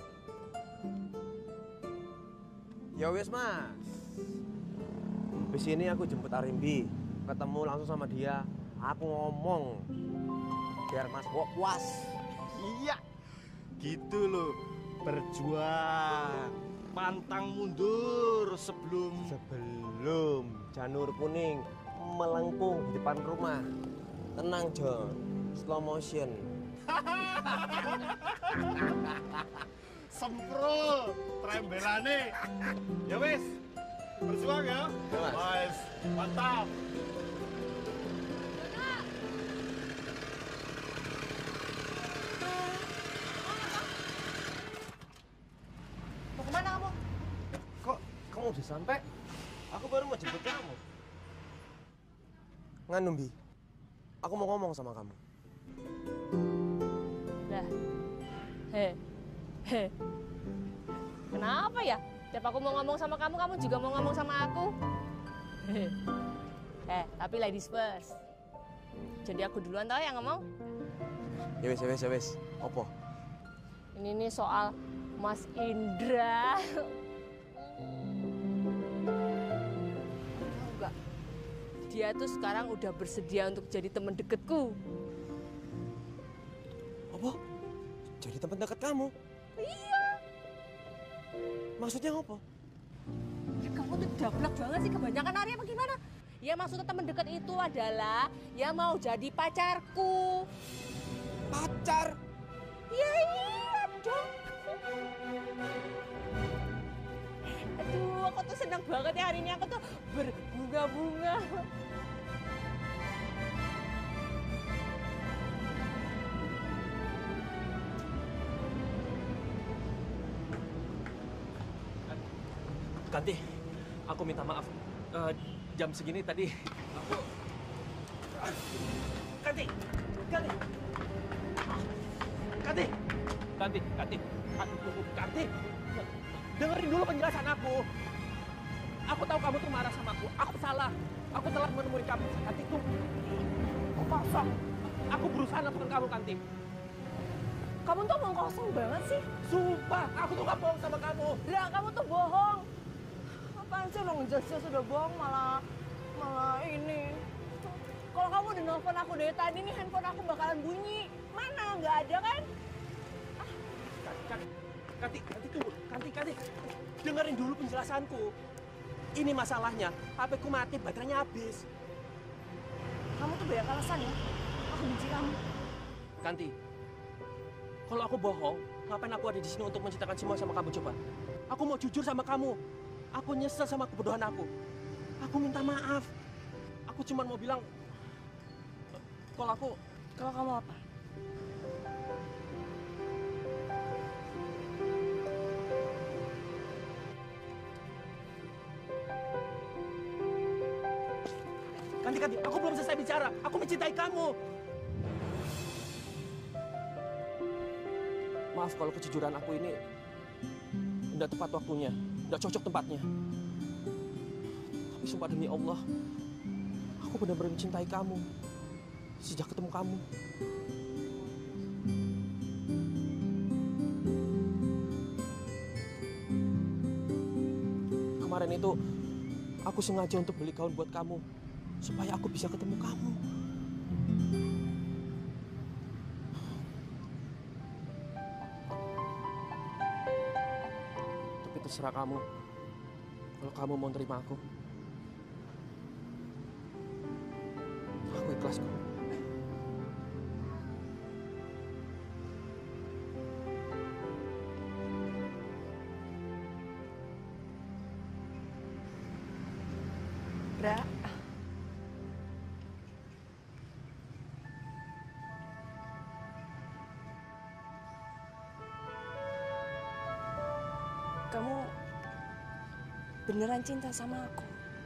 Ya wes, Mas. Habis ini aku jemput Arimbi, ketemu langsung sama dia. Aku ngomong biar Mas puas. Iya, gitu loh. Berjuang, pantang mundur sebelum janur kuning melengkung di depan rumah. Tenang, John. Slow motion. Sempro, trembelane. Ya wis, berjuang ya. Wes, mantap. Mau kemana kamu? Kok kamu udah sampai? Aku baru mau jemput kamu. Nganumbi, aku mau ngomong sama kamu. Lah, kenapa ya? Tiap aku mau ngomong sama kamu, kamu juga mau ngomong sama aku. Tapi ladies first. Jadi aku duluan tau yang ngomong. Ya wes. Opo? Ini nih soal Mas Indra. Tahu nggak? Dia tuh sekarang udah bersedia untuk jadi teman deketku. Apa? Jadi teman dekat kamu? Iya. Maksudnya apa? Ya kamu tuh dablek banget sih, kebanyakan hari apa gimana? Ya maksudnya teman dekat itu adalah ya mau jadi pacarku. Pacar? Ya iya dong. Aduh, aku tuh senang banget ya hari ini, aku tuh berbunga-bunga. Kanti, aku minta maaf. Jam segini tadi aku... Kanti! Dengerin dulu penjelasan aku. Aku tahu kamu tuh marah sama aku. Aku salah. Aku telah menemui kamu. Kanti, tunggu. Kok kosong? Aku berusaha nemuin kamu, Kanti. Kamu tuh omong kosong banget sih. Sumpah, aku tuh gak bohong sama kamu. Lah, kamu tuh bohong. Apaan sih lo ngejas-jas udah bohong malah ini. Kalau kamu udah nelfon aku dari tadi nih, handphone aku bakalan bunyi. Mana? Nggak ada kan? Kanti, tunggu. Kanti, dengerin dulu penjelasanku. Ini masalahnya, HP-ku mati, baterainya habis. Kamu tuh banyak alasan ya. Aku benci kamu. Kanti, kalau aku bohong, ngapain aku ada di sini untuk menceritakan semua sama kamu coba? Aku mau jujur sama kamu. Aku nyesel sama kebodohan aku. Aku minta maaf. Aku cuma mau bilang, kalau kamu apa? Kanti, aku belum selesai bicara. Aku mencintai kamu. Maaf kalau kejujuran aku ini tidak tepat waktunya, tidak cocok tempatnya. Tapi sumpah demi Allah, aku benar-benar mencintai kamu sejak ketemu kamu. Kemarin itu aku sengaja untuk beli gaun buat kamu supaya aku bisa ketemu kamu. terserah kamu. Kalau kamu mau terima aku ikhlas kok. Ra, kamu beneran cinta sama aku?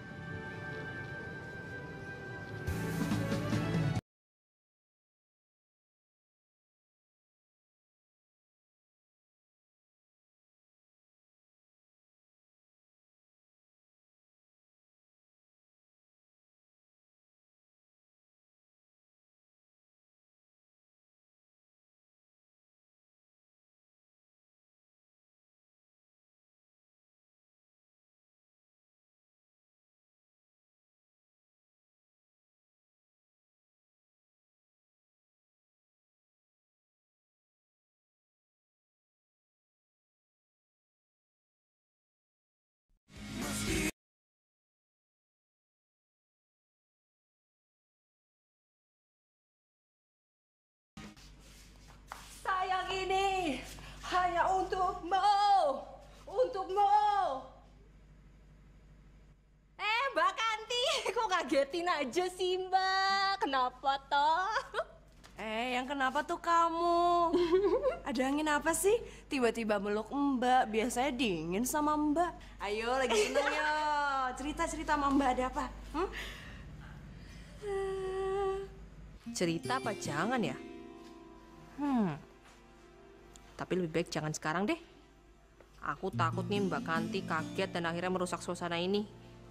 Sayang ini hanya untukmu, untukmu. Mbak Kanti, kok ngagetin aja sih Mbak? Kenapa toh? Yang kenapa tuh kamu? Ada angin apa sih? Tiba-tiba meluk Mbak, biasanya dingin sama Mbak. Ayo, lagi seneng yo. Cerita-cerita sama Mbak ada apa? Cerita apa jangan ya? Tapi lebih baik jangan sekarang deh. Aku takut nih Mbak Kanti kaget dan akhirnya merusak suasana ini.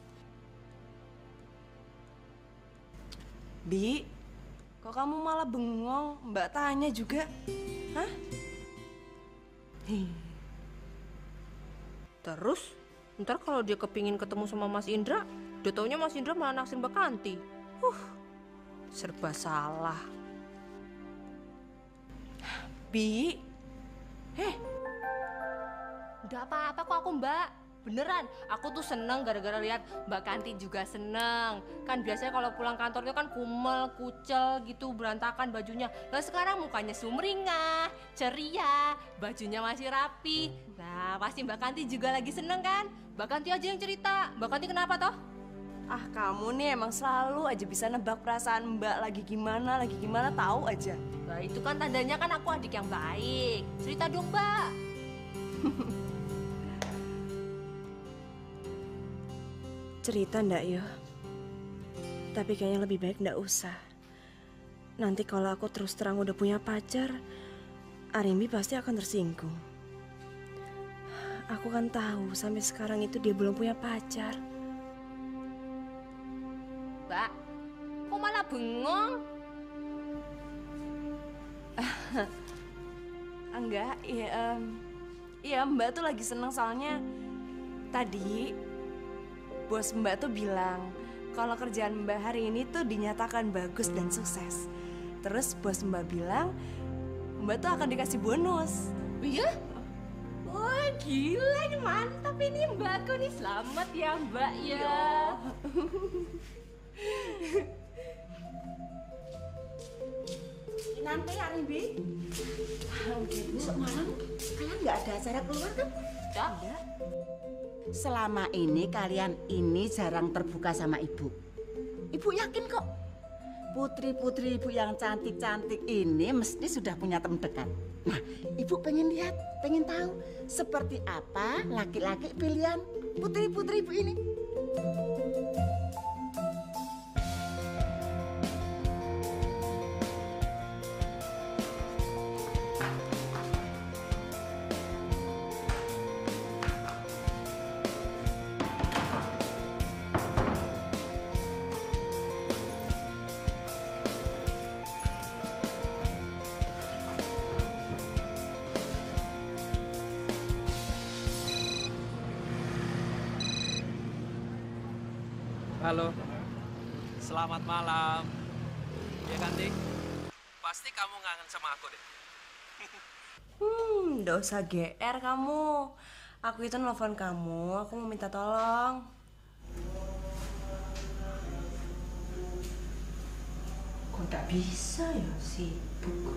Bi, kok kamu malah bengong? Mbak tanya juga. Hah? Terus, ntar kalau dia kepingin ketemu sama Mas Indra, dia taunya Mas Indra malah naksin Mbak Kanti. Serba salah. Bi, Udah apa-apa kok aku Mbak. Beneran, aku tuh seneng gara-gara lihat Mbak Kanti juga seneng. Kan biasanya kalau pulang kantor itu kan kumel, kucel gitu, berantakan bajunya. Nah sekarang mukanya sumringah, ceria, bajunya masih rapi. Nah pasti Mbak Kanti juga lagi seneng kan? Mbak Kanti aja yang cerita. Mbak Kanti kenapa toh? ah kamu nih emang selalu aja bisa nebak perasaan Mbak lagi gimana tahu aja. Nah itu kan tandanya kan aku adik yang baik. Cerita dong Mbak. Cerita ndak yo? Tapi kayaknya lebih baik ndak usah. Nanti kalau aku terus terang udah punya pacar, Arimbi pasti akan tersinggung. Aku kan tahu sampai sekarang itu dia belum punya pacar. Mbak, kok malah bengong? Enggak, iya Mbak tuh lagi seneng soalnya tadi bos Mbak tuh bilang kalau kerjaan Mbak hari ini tuh dinyatakan bagus dan sukses. Terus bos Mbak bilang Mbak tuh akan dikasih bonus. Iya? Wah gila, ini mantap ini Mbakku nih. Selamat ya Mbak ya. Nanti Arimbi, besok malam kalian nggak ada acara keluar kan? Tidak. Selama ini kalian ini jarang terbuka sama ibu. Ibu yakin kok putri-putri ibu yang cantik-cantik ini mesti sudah punya teman dekat. Nah, ibu pengen lihat, pengen tahu seperti apa laki-laki pilihan putri-putri ibu ini. Halo, selamat malam. Ya Kanti, pasti kamu kangen sama aku deh. Nggak usah GR kamu. Aku itu nelfon kamu, aku mau minta tolong. Kok tak bisa ya sibuk?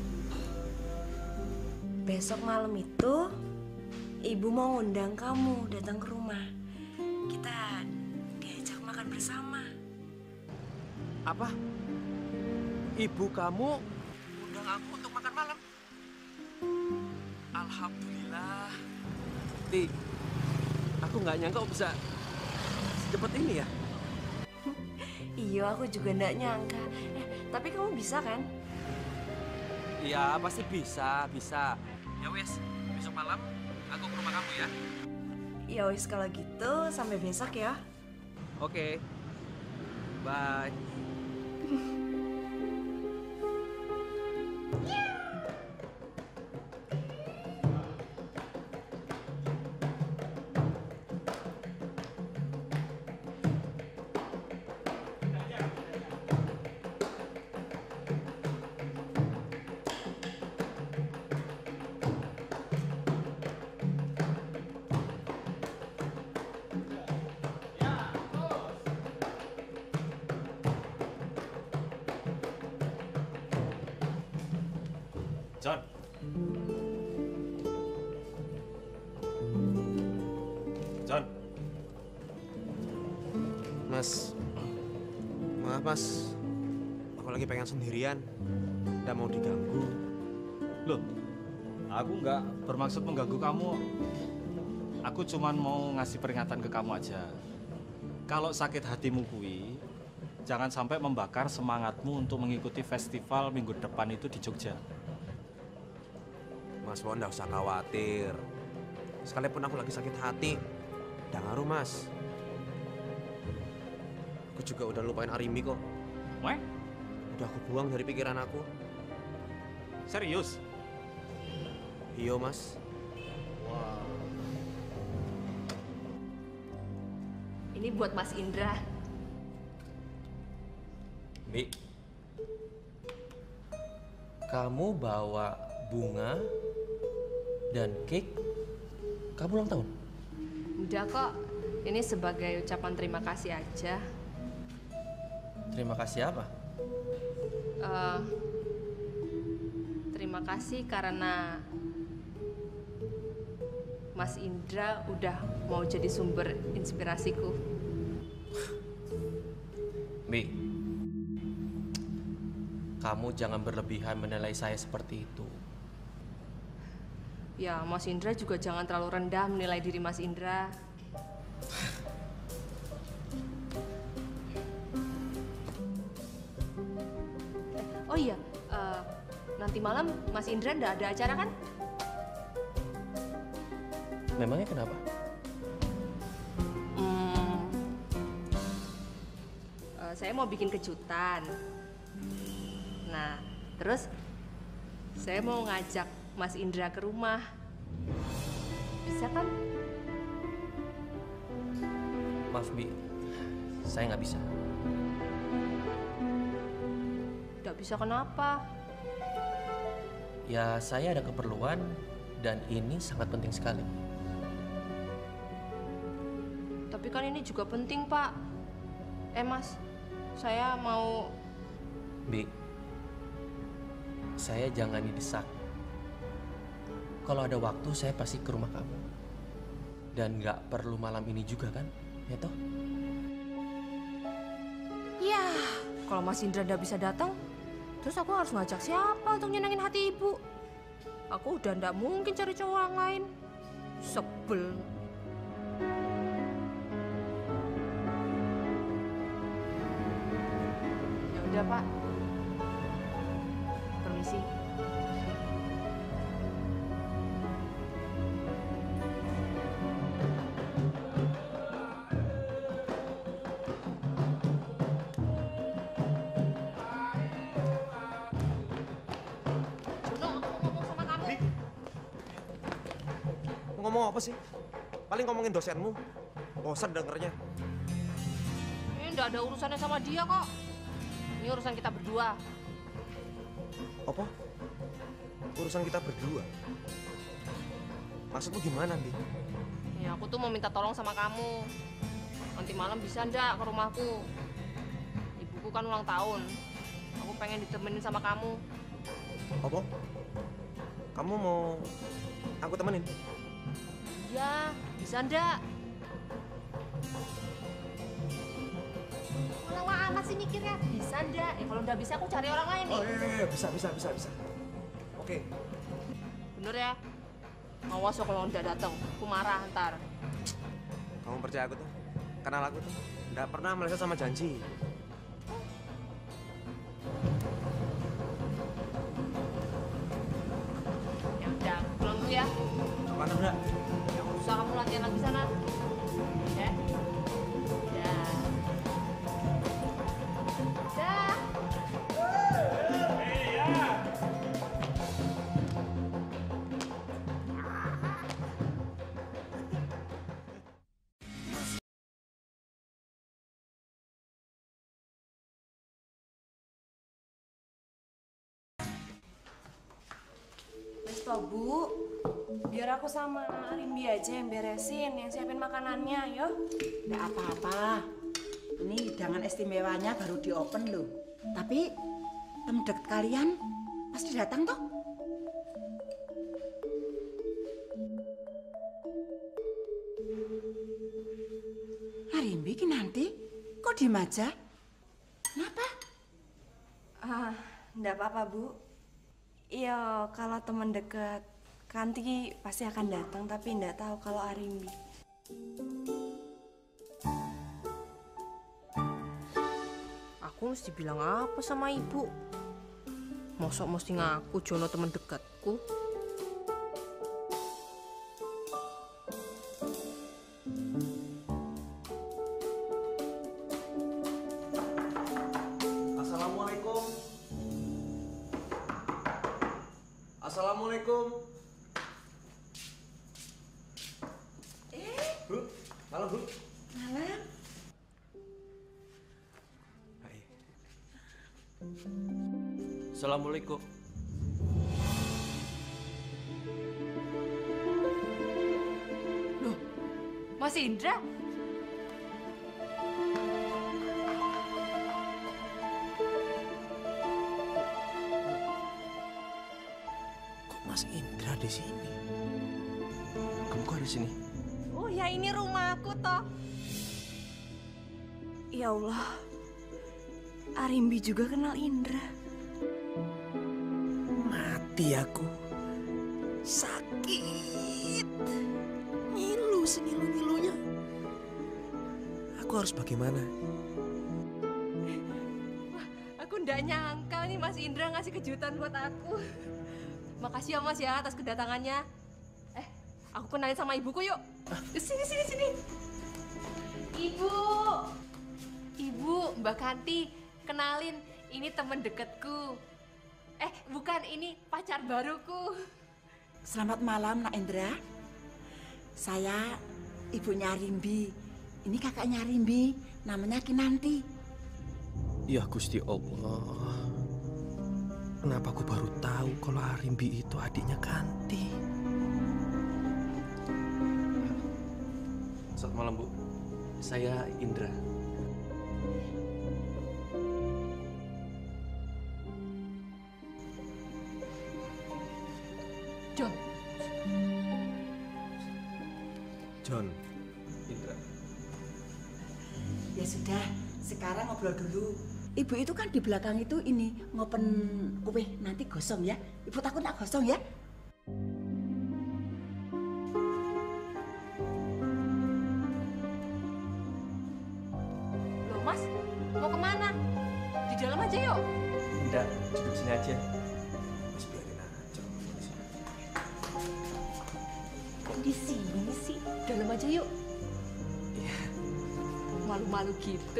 Besok malam itu ibu mau ngundang kamu datang ke rumah. Kita diajak makan bersama. Apa? Ibu kamu undang aku untuk makan malam? Alhamdulillah. Ti, aku nggak nyangka bisa secepat ini ya. Iya, aku juga nggak nyangka. Tapi kamu bisa kan? Iya, pasti bisa. Ya wes, besok malam aku ke rumah kamu ya. Ya wis kalau gitu sampai besok ya. Oke. Bye. John. John. Mas, maaf mas, aku lagi pengen sendirian, nggak mau diganggu. Loh, aku nggak bermaksud mengganggu kamu. Aku cuman mau ngasih peringatan ke kamu aja. Kalau sakit hatimu kui, jangan sampai membakar semangatmu untuk mengikuti festival minggu depan itu di Jogja. Mas Won, nggak usah khawatir. Sekalipun aku lagi sakit hati, nggak ngaruh mas. Aku juga udah lupain Arimi kok. Weh? Udah aku buang dari pikiran aku. Serius? Iya mas. Wah. Ini buat Mas Indra. Mi, kamu bawa bunga dan cake. Kamu ulang tahun? Udah kok, ini sebagai ucapan terima kasih aja. Terima kasih apa? Terima kasih karena Mas Indra udah mau jadi sumber inspirasiku. Mi, kamu jangan berlebihan menilai saya seperti itu. Ya, Mas Indra juga jangan terlalu rendah menilai diri Mas Indra. Oh iya, nanti malam Mas Indra nggak ada acara kan? Memangnya kenapa? Saya mau bikin kejutan. Nah, terus saya mau ngajak Mas Indra ke rumah. Bisa kan? Maaf, Bi. Saya nggak bisa. Nggak bisa kenapa? Ya, saya ada keperluan dan ini sangat penting sekali. Tapi kan ini juga penting, Pak. Mas, saya mau... Bi, saya jangan didesak. Kalau ada waktu, saya pasti ke rumah kamu. Dan nggak perlu malam ini juga kan, ya toh? Ya, kalau Mas Indra nggak bisa datang, terus aku harus ngajak siapa untuk nyenengin hati ibu? Aku udah nggak mungkin cari cowok yang lain. Sebel. Ya udah, Pak. Permisi. Ngomong apa sih? Paling ngomongin dosenmu. Bosan dengernya. Ini nggak ada urusannya sama dia kok. Ini urusan kita berdua. Apa? Urusan kita berdua? Maksudmu gimana, Bi? Ya aku tuh mau minta tolong sama kamu. Nanti malam bisa ndak ke rumahku? Ibuku kan ulang tahun. Aku pengen ditemenin sama kamu. Apa? Kamu mau aku temenin? Iya, bisa ndak? Lama amat sih mikirnya. Bisa ndak? Ya kalau ndak bisa aku cari orang lain nih. Oh iya, bisa. Oke. Bener ya? Awas kalau ndak datang, aku marah ntar. Kamu percaya aku tuh? Kenal aku tuh? Nggak pernah meleset sama janji. Ya udah, pulang dulu ya. Kemana enggak? Ya usah kamu latihan lagi sana. Ya. Dah. Dah. Wes toh, Bu. Biar aku sama Rimbi aja yang beresin, yang siapin makanannya, yo. Nggak apa-apa. Ini hidangan istimewanya baru di-open loh. Tapi temen deket kalian pasti datang toh? Rimbi nanti kok diem aja? Kenapa? Nggak apa-apa, Bu. Iya, kalau teman deket Kanti pasti akan datang, tapi nggak tahu kalau Arimbi. Aku mesti bilang apa sama ibu? Mosok mesti ngaku Jono teman dekatku? Assalamualaikum. Assalamualaikum. Bu, malam Bu. Malam. Assalamualaikum. Loh, Mas Indra? Kok Mas Indra di sini? Kamu kok di sini? Oh ya, ini rumahku toh. Ya Allah, Arimbi juga kenal Indra. Mati aku. Sakit. Ngilu sengilu-ngilunya. Aku harus bagaimana? Aku ndak nyangka nih Mas Indra ngasih kejutan buat aku. Makasih ya Mas ya atas kedatangannya. Aku kenalin sama ibuku yuk. Sini. Ibu. Ibu, Mbak Kanti, kenalin, ini teman deketku. Bukan, ini pacar baruku. Selamat malam, Nak Indra. Saya ibunya Rimbi. Ini kakaknya Rimbi, namanya Kinanti. Ya Gusti Allah. Kenapa aku baru tahu kalau Arimbi itu adiknya Kanti? Selamat malam, Bu. Saya Indra. John. Indra. Ya sudah, sekarang ngobrol dulu. Ibu itu kan di belakang itu ini ngopen kue, nanti gosong ya. Ibu takut nak gosong ya? Loh Mas, mau kemana? Di dalam aja yuk. Enggak, duduk sini aja. Mas biarin aja. Kok di sini sih? Dalam aja yuk. Iya. Malu-malu gitu.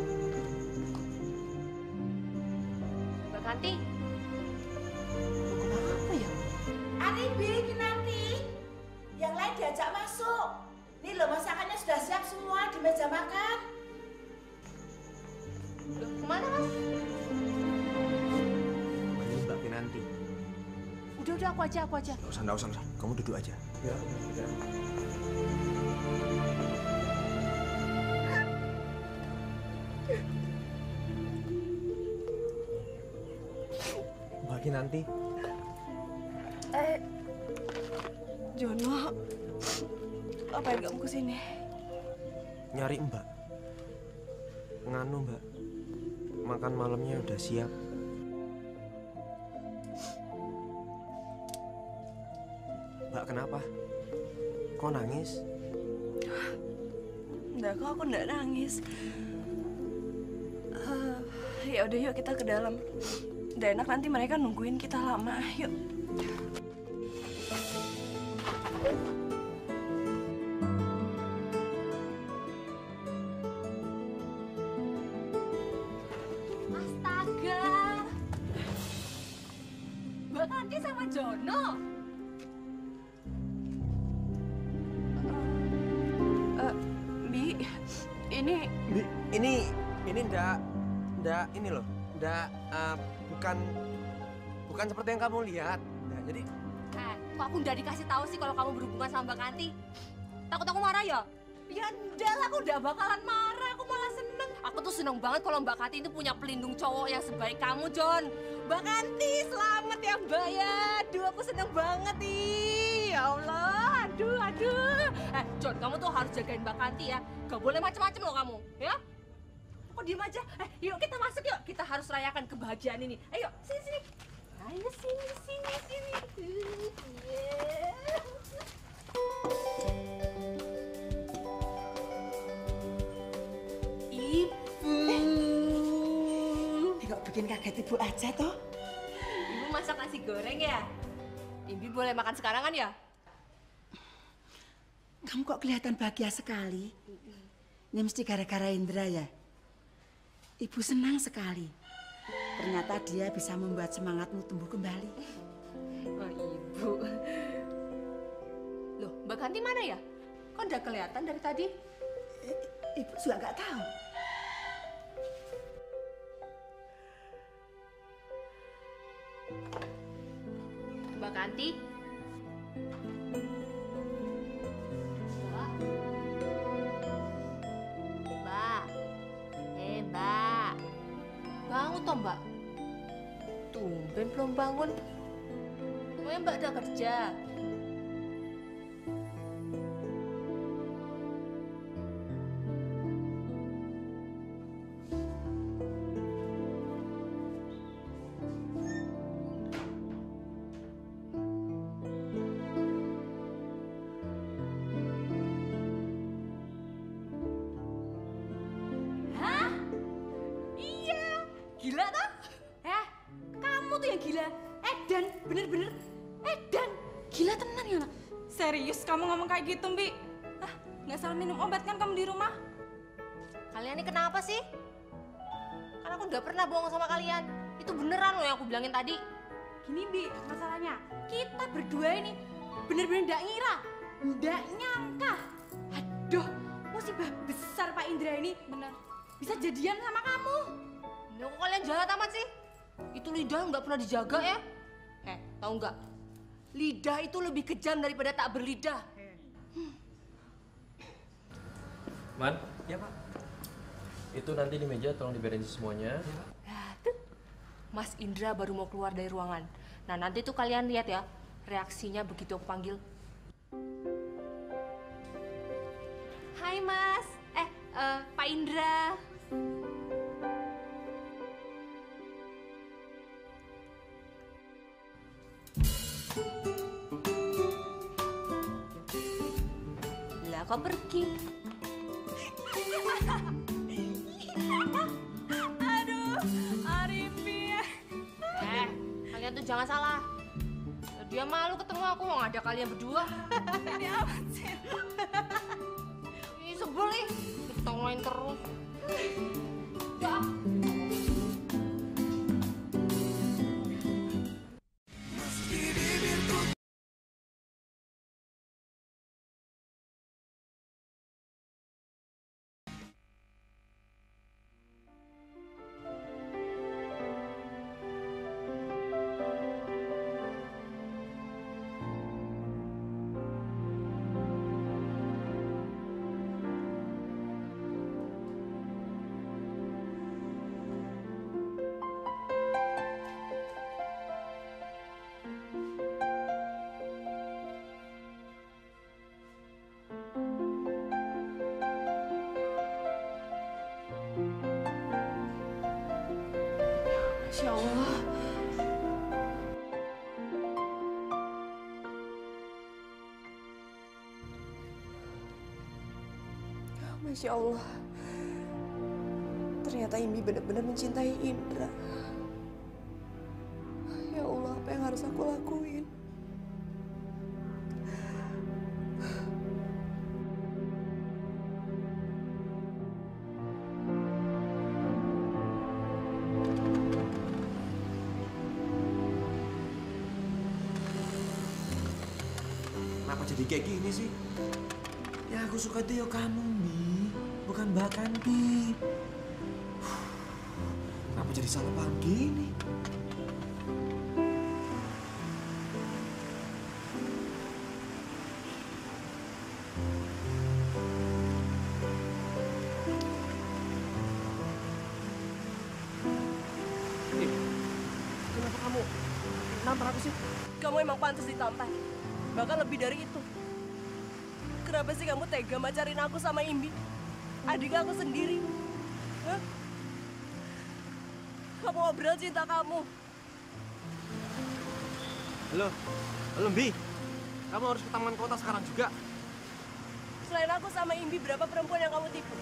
Mbak Kanti. Kenapa ya? Arimbi, Kinanti. Yang lain diajak masuk. Nih loh, masakannya sudah siap semua di meja makan. Loh, kemana Mas? Ini Mbak Kinanti. Udah aku aja. Nggak usah. Kamu duduk aja. Ya. Bagi nanti. Jono, ngapain kamu kesini? Nyari Mbak. Nganu Mbak, makan malamnya udah siap. Mbak kenapa? Kok nangis? Enggak kok, aku enggak nangis. Ya udah yuk kita ke dalam. Udah enak nanti mereka nungguin kita lama. Yuk. Astaga. Mbak Kanti sama Jono. Bi, ini Ndak ini loh, bukan seperti yang kamu lihat. Nah, jadi Kok aku udah dikasih tahu sih kalau kamu berhubungan sama Mbak Kanti? Takut aku marah ya? Ya enggak lah, aku udah bakalan marah, aku malah seneng. Aku tuh seneng banget kalau Mbak Kanti itu punya pelindung cowok yang sebaik kamu, John. Mbak Kanti, selamat ya Mbak ya. Aduh, aku seneng banget nih. Ya Allah, aduh. John, kamu tuh harus jagain Mbak Kanti ya. Gak boleh macem-macem loh kamu, ya. Kok diem aja? Yuk kita masuk yuk. Kita harus rayakan kebahagiaan ini. Ayo, sini. Ayo sini. Ibu. Kok bikin kaget ibu aja toh? Ibu masak nasi goreng ya? Ibu boleh makan sekarang kan ya? Kamu kok kelihatan bahagia sekali. Ini mesti gara-gara Indra ya? Ibu senang sekali. Ternyata dia bisa membuat semangatmu tumbuh kembali. Oh, Ibu. Loh, Mbak Kanti mana ya? Kok udah kelihatan dari tadi? Ibu juga nggak tahu. Mbak Kanti? Mbak. Bangun toh, Mbak. Tumben belum bangun. Pokoknya Mbak udah kerja. Gila toh? Kamu tuh yang gila. Edan, bener-bener. Edan. Gila tenan ya, nak. Serius kamu ngomong kayak gitu, Mbi? Nggak salah minum obat kan kamu di rumah? Kalian ini kenapa sih? Kan aku nggak pernah bohong sama kalian. Itu beneran loh yang aku bilangin tadi. Gini, Bi, masalahnya kita berdua ini bener-bener nggak ngira, nggak nyangka. Aduh, musibah besar Pak Indra ini bener bisa jadian sama kamu. Loh, kok kalian jahat amat sih? Itu lidah nggak pernah dijaga ya? Tahu nggak? Lidah itu lebih kejam daripada tak berlidah. Man? Ya, Pak. Itu nanti di meja tolong diberesin semuanya. Nah, tuh. Mas Indra baru mau keluar dari ruangan. Nah, nanti tuh kalian lihat ya, reaksinya begitu aku panggil. Hai, Mas. Pak Indra. Lah, kok pergi? Aduh, Arifin. Kalian tuh jangan salah. Dia malu ketemu aku, mau ngajak kalian berdua. Ini apa sih? Ih, sebel nih. Ditongolin terus. Masya Allah. Masya Allah. Ternyata Imbi benar-benar mencintai Indra. Ya Allah, apa yang harus aku lakuin? Kenapa jadi kayak gini sih? Yang aku suka itu ya kamu, Mi. Bukan Mbak Kanti. Kenapa jadi salah paham gini? Kenapa kamu nampar aku sih? Kamu emang pantas ditampar. Bahkan lebih dari itu. Kenapa sih kamu tega macarin aku sama Imbi? Adik aku sendiri. Hah? Kamu ngobrol cinta kamu. Halo, halo Mbi. Kamu harus ke taman kota sekarang juga. Selain aku sama Imbi, berapa perempuan yang kamu tipu?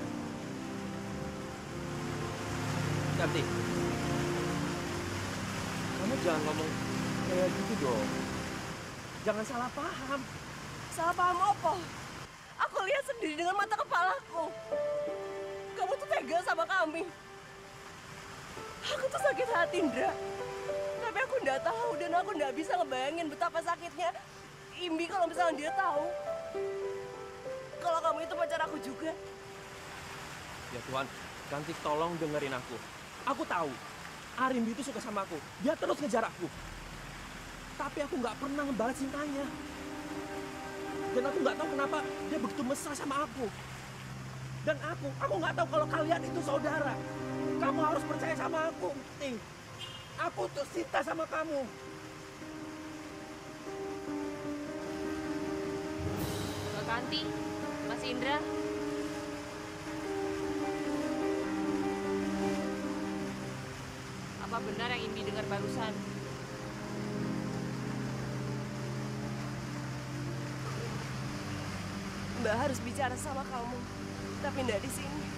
Ganti. Kamu jangan ngomong kayak gitu dong. Jangan salah paham. Salah paham apa? Aku lihat sendiri dengan mata kepalaku. Kamu tuh tega sama kami. Aku tuh sakit hati, Indra. Tapi aku nggak tahu dan aku nggak bisa ngebayangin betapa sakitnya Imbi kalau misalnya dia tahu kalau kamu itu pacar aku juga. Ya Tuhan, Ganti tolong dengerin aku. Aku tahu, Arimbi itu suka sama aku. Dia terus ngejar aku. Tapi aku nggak pernah ngebalas cintanya. Dan aku nggak tahu kenapa dia begitu mesra sama aku. Dan aku nggak tahu kalau kalian itu saudara. Kamu harus percaya sama aku, Ting. Aku tuh cinta sama kamu. Mbak Kanti, Mas Indra. Apa benar yang Imbi dengar barusan? Mbak harus bicara sama kamu, tapi nggak di sini.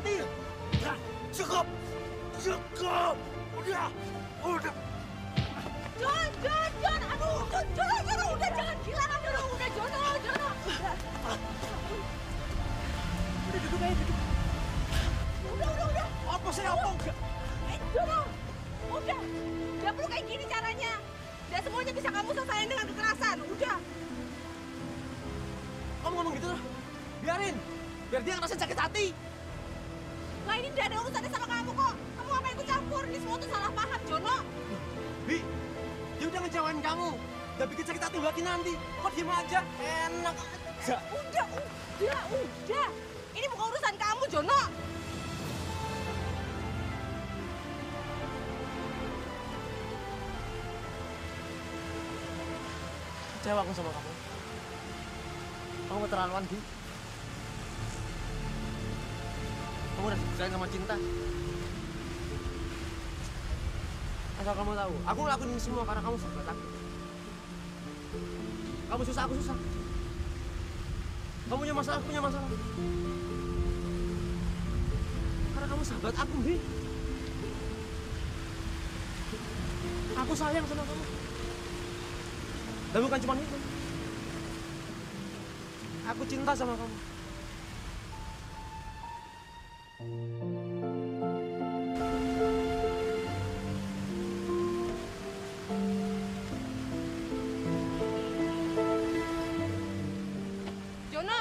mati. Udah, cukup. Cukup. Udah. Jon, aduh, Jono, udah jangan gila kamu dong, udah Jono. Udah duduk aja, duduk. Udah. Apa sih, apa enggak? Jono, udah. Gak perlu kayak gini caranya. Dan semuanya bisa kamu selesaiin dengan kekerasan, udah. Kamu ngomong gitu loh. Biarin. Biar dia ngerasain sakit hati. Lah ini udah ada urusannya sama kamu kok. Kamu ngapain ikut campur? Ini semua tuh salah paham, Jono. Bi, dia udah ngecewain kamu. Udah bikin sakit hati lagi nanti. Kok diem aja? Enak aja. Udah. Ini bukan urusan kamu, Jono. Kecewa aku sama kamu. Kamu keterlaluan, Bi. Kamu udah disayang sama cinta. Asal kamu tahu, aku ngelakuin ini semua karena kamu sahabat aku. Kamu susah, aku susah. Kamu punya masalah, aku punya masalah. Karena kamu sahabat aku, Bi. Aku sayang sama kamu. Dan bukan cuma itu. Aku cinta sama kamu. Jono.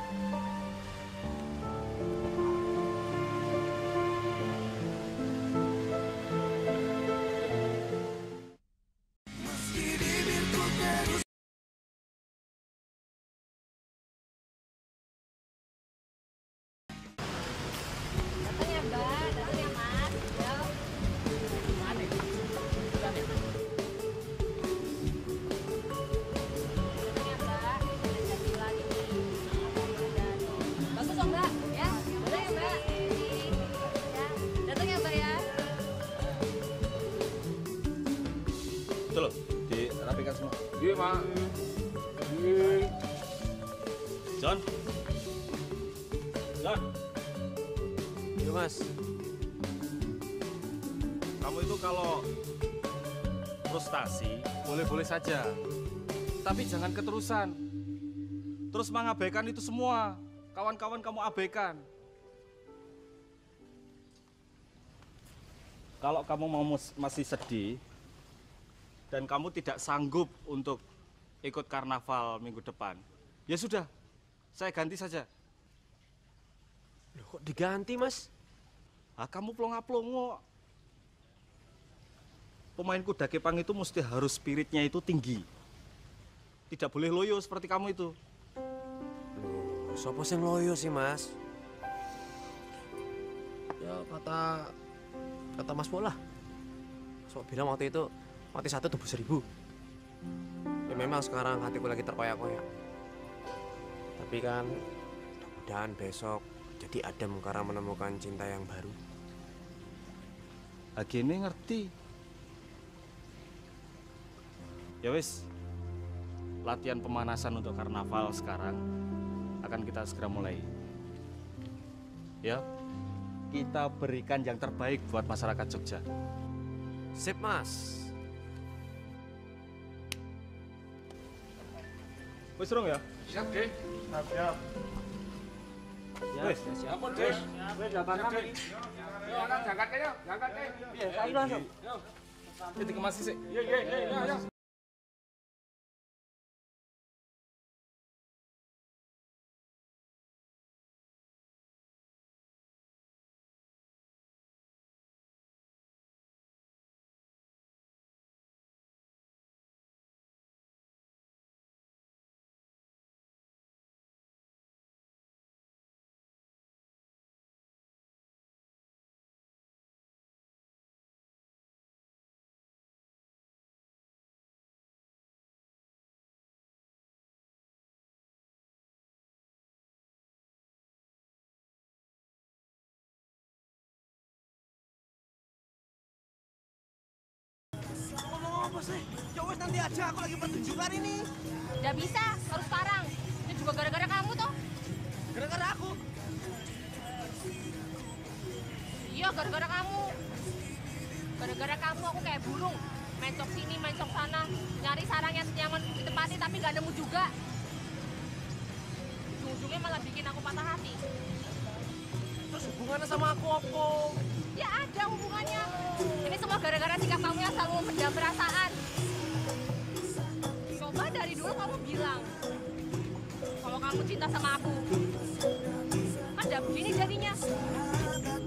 Datang ya Mbak, datang ya Mas. Ya. Mana? Datang ya Mbak, udah jadi lagi nih. Bagus dong Mbak, ya. Datang ya Mbak. Ya. Datang ya Mbak ya. Itu loh, dirapikan semua. Iya, Mak. John. Iya, Mas. Kamu itu kalau frustasi boleh-boleh saja. Tapi jangan keterusan. Terus mengabaikan itu semua. Kawan-kawan kamu abaikan. Kalau kamu mau masih sedih dan kamu tidak sanggup untuk ikut karnaval minggu depan, ya sudah, saya ganti saja. Loh, kok diganti, Mas? Ah, kamu plonga-plongo. Pemain kuda kepang itu mesti harus spiritnya itu tinggi. Tidak boleh loyo seperti kamu itu. Loh, sopo sing loyo sih, Mas? Ya, kata Mas Bola. Sok bilang waktu itu, mati satu tubuh 1000. Ya memang sekarang hatiku lagi terkoyak-koyak. Tapi kan, mudah-mudahan besok jadi adem karena menemukan cinta yang baru. Lagi ini ngerti. Ya wis, latihan pemanasan untuk karnaval sekarang akan kita segera mulai. Ya, kita berikan yang terbaik buat masyarakat Jogja. Sip, Mas. Wis rong ya? Siap, Dek. Siap. Wis, Ampun, Dek. Wis datang kami. Yo, angkat jakatnya, yo. Angkatnya. Iya, saya langsung. Yo. Jadi kemas sih. Iya, iya. Apa sih? Ya wes nanti aja, aku lagi pertunjukan ini. Nggak bisa, harus sekarang. Ini juga gara-gara kamu toh. Gara-gara aku. gara-gara kamu. Gara-gara kamu aku kayak burung, mencok sini, mencok sana, nyari sarang yang nyaman ditempati tapi gak nemu juga. Ujung-ujungnya malah bikin aku patah hati. Terus hubungannya sama aku apa? Ya ada hubungannya. Ini semua gara-gara sikap kamu yang selalu memendam perasaan. Coba dari dulu kamu bilang kalau kamu cinta sama aku. Kan udah begini jadinya.